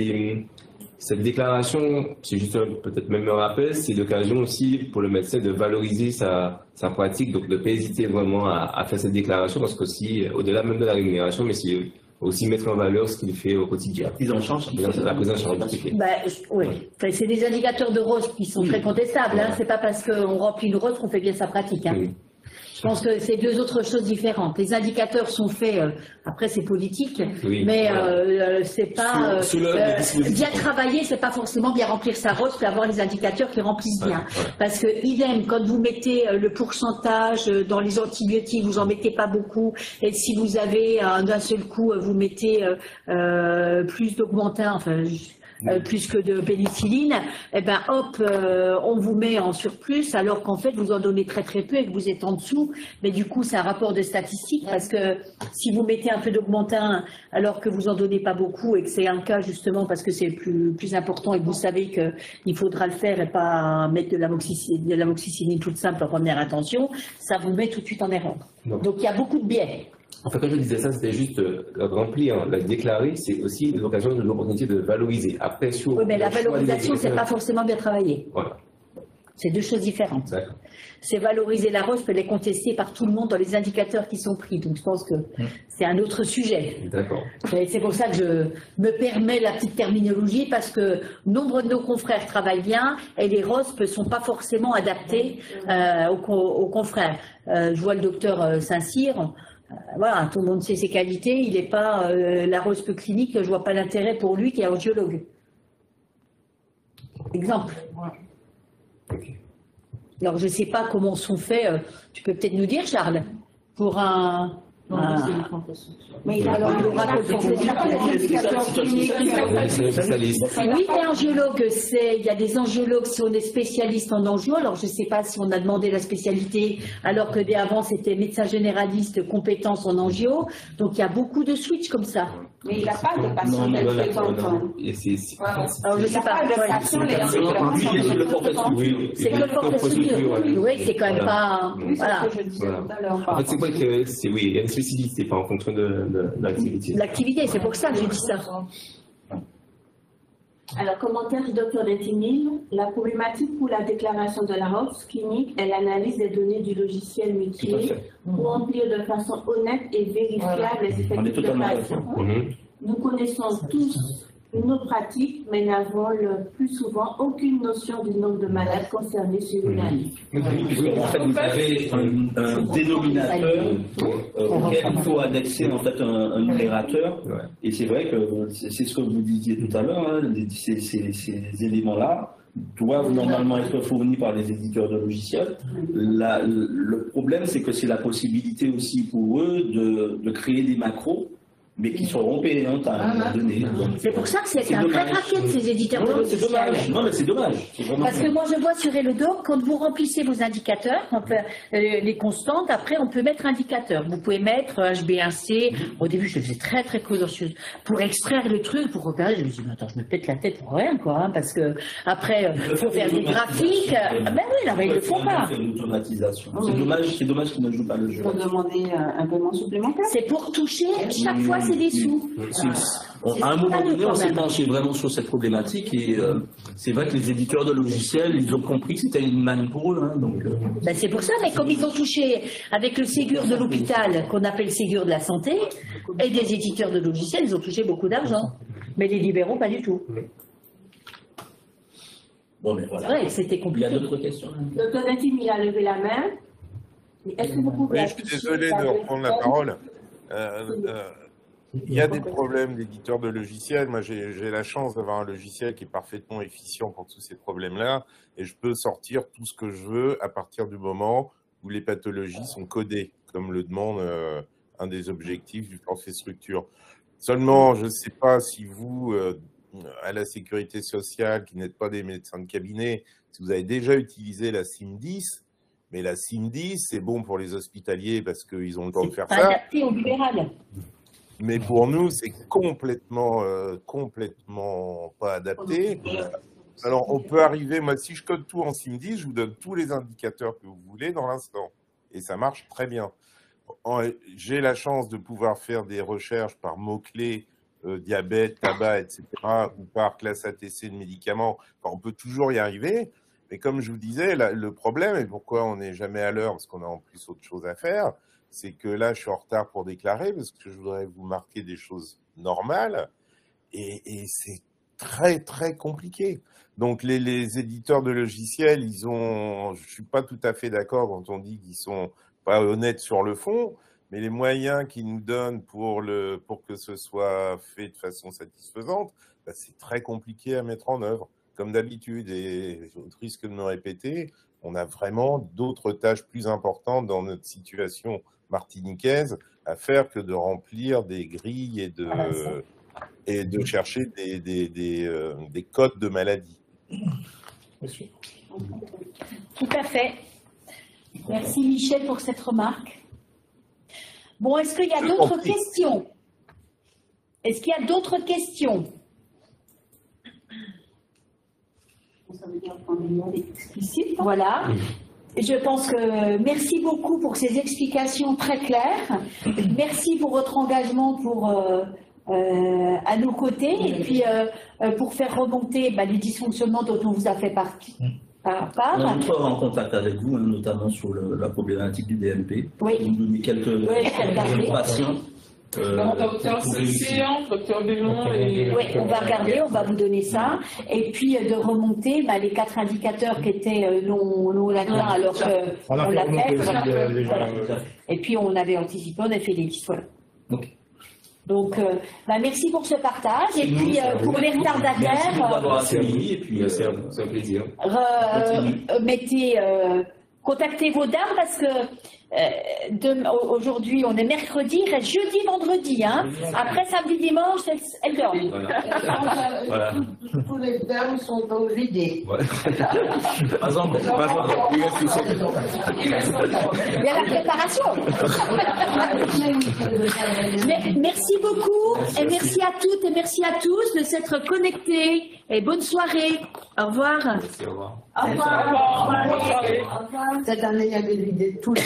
cette déclaration, c'est juste peut-être même un rappel, c'est l'occasion aussi pour le médecin de valoriser sa, sa pratique, donc de ne pas hésiter vraiment à, à faire cette déclaration, parce que si, au-delà même de la rémunération, mais c'est aussi mettre en valeur ce qu'il fait au quotidien. La prise en charge. La prise en charge. Bah, oui, enfin, c'est des indicateurs de R O S qui sont oui. très contestables. Hein. C'est pas parce qu'on remplit une R O S qu'on fait bien sa pratique. Hein. Oui. Je pense que c'est deux autres choses différentes. Les indicateurs sont faits, euh, après c'est politique, Oui, mais voilà. euh, c'est pas Sous- sous le- euh, les euh, dispositifs. bien travailler, c'est pas forcément bien remplir sa roche, puis avoir les indicateurs qui remplissent bien. Ouais, ouais. Parce que idem, quand vous mettez euh, le pourcentage euh, dans les antibiotiques, vous en mettez pas beaucoup, et si vous avez euh, d'un seul coup, euh, vous mettez euh, euh, plus d'augmentin, enfin. Euh, plus que de pénicilline, eh ben hop, euh, on vous met en surplus alors qu'en fait vous en donnez très très peu et que vous êtes en dessous. Mais du coup c'est un rapport de statistiques parce que si vous mettez un peu d'augmentin alors que vous en donnez pas beaucoup et que c'est un cas justement parce que c'est le plus, plus important et que vous savez qu'il faudra le faire et pas mettre de l'amoxicilline, de l'amoxicilline toute simple en première intention, ça vous met tout de suite en erreur. Non. Donc il y a beaucoup de biais. Enfin, quand je disais ça, c'était juste euh, remplir, la déclarer, c'est aussi l'occasion de l'opportunité de valoriser. Après, sur Oui, mais la le choix des valorisation c'est pas indicateurs- forcément bien travaillé. Voilà. C'est deux choses différentes. D'accord. C'est valoriser la roche, elle est contestée par tout le monde dans les indicateurs qui sont pris. Donc je pense que c'est un autre sujet. D'accord. Et c'est pour ça que je me permets la petite terminologie, parce que nombre de nos confrères travaillent bien et les R O S P ne sont pas forcément adaptés euh, aux, co- aux confrères. Euh, je vois le docteur euh, Saint-Cyr. Euh, voilà, tout le monde sait ses qualités. Il n'est pas euh, la R O S P clinique. Je vois pas l'intérêt pour lui qui est angiologue. Exemple. Alors, je ne sais pas comment sont faits, euh, tu peux peut-être nous dire, Charles, pour un... un- Mais il a alors le rapport Oui, mais angiologue, c'est, il y a des angiologues qui sont des spécialistes en angio. Alors, je ne sais pas si on a demandé la spécialité, alors que dès avant, c'était médecin généraliste, compétence en angio. Donc, il y a beaucoup de switch comme ça. Mais il n'a pas de patient mais voilà, représentant. voilà. Et c'est- c'est- Alors, je ne sais pas. Oui, C'est que le forfait structure. Oui, c'est quand même pas... Voilà. Voilà. En fait, c'est vrai que c'est oui, il y a une spécificité, pas en fonction de, de, de l'activité. L'activité, c'est pour ça que je dis ça. Alors, commentaire du docteur Dentimil. La problématique pour la déclaration de la R O S clinique est l'analyse des données du logiciel Tout à métier fait. pour remplir de façon honnête et vérifiable les On est effectifs de totalement patients. d'accord. Nous connaissons tous nos pratiques, mais n'avons le plus souvent aucune notion du nombre de malades concernés sur une année. Oui, en fait, vous avez un, un dénominateur euh, auquel il faut annexer en fait un, un numérateur. Et c'est vrai que c'est c'est ce que vous disiez tout à l'heure, hein, les- ces, ces- ces éléments-là doivent normalement être fournis par les éditeurs de logiciels. La- le problème, c'est que c'est la possibilité aussi pour eux de, de créer des macros, mais qui seront payantes à un moment donné. Donc, C'est pour ça que c'est c'est un vrai dommage. racket de ces éditeurs Non, de non, c'est logiciels. dommage. Non, mais c'est dommage. C'est vraiment Parce que moi, je vois sur Elodoc, quand vous remplissez vos indicateurs, on peut- euh, les constantes, après, on peut mettre indicateur. Vous pouvez mettre H b un c. Au début, je faisais très, très causacieuse. Pour extraire le truc, pour regarder, je me suis dit, mais attends, je me pète la tête pour rien, quoi, hein, parce que après, il faut faire des graphiques. Ah ben oui, non, mais ils le font pas. C'est l'automatisation. C'est dommage, c'est dommage qu'ils ne jouent pas le jeu. Il faut demander euh, un paiement supplémentaire. C'est pour toucher, chaque fois, c'est des sous. C'est- on- à un moment donné, on s'est penché vraiment sur cette problématique et euh, c'est vrai que les éditeurs de logiciels, ils ont compris que c'était une manne pour eux. Hein, donc, euh, Ben, c'est pour ça, mais comme ils ont touché avec le Ségur de l'hôpital, qu'on appelle Ségur de la santé, et des éditeurs de logiciels, ils ont touché beaucoup d'argent. Mais les libéraux, pas du tout. bon, mais voilà. C'est vrai que c'était Il y compliqué. a d'autres questions. Docteur Dentimil a levé la main. Est-ce que vous pouvez Oui, je suis désolé de reprendre la parole. Euh, euh, Il y a des problèmes d'éditeurs de logiciels. Moi, j'ai j'ai la chance d'avoir un logiciel qui est parfaitement efficient pour tous ces problèmes-là. Et je peux sortir tout ce que je veux à partir du moment où les pathologies sont codées, comme le demande euh, un des objectifs du forfait structure. Seulement, je ne sais pas si vous, euh, à la sécurité sociale, qui n'êtes pas des médecins de cabinet, si vous avez déjà utilisé la C I M dix. Mais la C I M dix, c'est bon pour les hospitaliers parce qu'ils ont le temps de faire Pas ça. adapté au libéral. Mais pour nous, c'est complètement, euh, complètement pas adapté. Alors, on peut arriver, moi, si je code tout en C I M dix, je vous donne tous les indicateurs que vous voulez dans l'instant. Et ça marche très bien. En- J'ai la chance de pouvoir faire des recherches par mots-clés, euh, diabète, tabac, et cetera, ou par classe A T C de médicaments. Enfin, on peut toujours y arriver. Mais comme je vous disais, la- le problème, et pourquoi on n'est jamais à l'heure, parce qu'on a en plus autre chose à faire, c'est que là, je suis en retard pour déclarer, parce que je voudrais vous marquer des choses normales, et, et c'est très, très compliqué. Donc, les, les éditeurs de logiciels, ils ont, je suis pas tout à fait d'accord quand on dit qu'ils sont pas honnête sur le fond, mais les moyens qu'ils nous donnent pour, le, pour que ce soit fait de façon satisfaisante, bah, c'est très compliqué à mettre en œuvre. Comme d'habitude, et je risque de me répéter, on a vraiment d'autres tâches plus importantes dans notre situation martiniquaise à faire que de remplir des grilles et de, et de chercher des, des, des, euh, des codes de maladie. Monsieur. Tout à fait. Merci Michel pour cette remarque. Bon, est-ce qu'il y a d'autres questions? Est-ce qu'il y a d'autres questions? Ça veut dire qu'on est explicite. Voilà. Je pense que merci beaucoup pour ces explications très claires. Merci pour votre engagement pour, euh, euh, à nos côtés et puis euh, pour faire remonter bah, les dysfonctionnements dont on vous a fait partie. Par, par. On entrera en contact avec vous, hein, notamment sur le, la problématique du D M P. Oui. Vous donner quelques oui, patients. Euh, docteur Cécile, docteur Bellon et... Oui, on va regarder, on va vous donner ça. Et puis euh, de remonter bah, les quatre indicateurs qui étaient euh, non, non latins alors qu'on l'a fait. Voilà. Et puis on avait anticipé, on a fait des listes. Voilà. Okay. Donc, euh, bah, merci pour ce partage. Et puis, euh, pour les retardataires, c'est un, un plaisir. Euh, mettez, euh, contactez vos dames parce que euh, aujourd'hui, on est mercredi, il reste jeudi, vendredi. Hein. Après, samedi, dimanche, elles, elles dorment. Voilà. Voilà. Tous les dames sont au vide. Ouais. Pas encore. Pas encore. Il y a la préparation. Merci beaucoup et merci à toutes et merci à tous de s'être connectés et bonne soirée. Au revoir. Merci, au revoir. Au revoir. Au revoir. Cette année, il y a des vidéos tous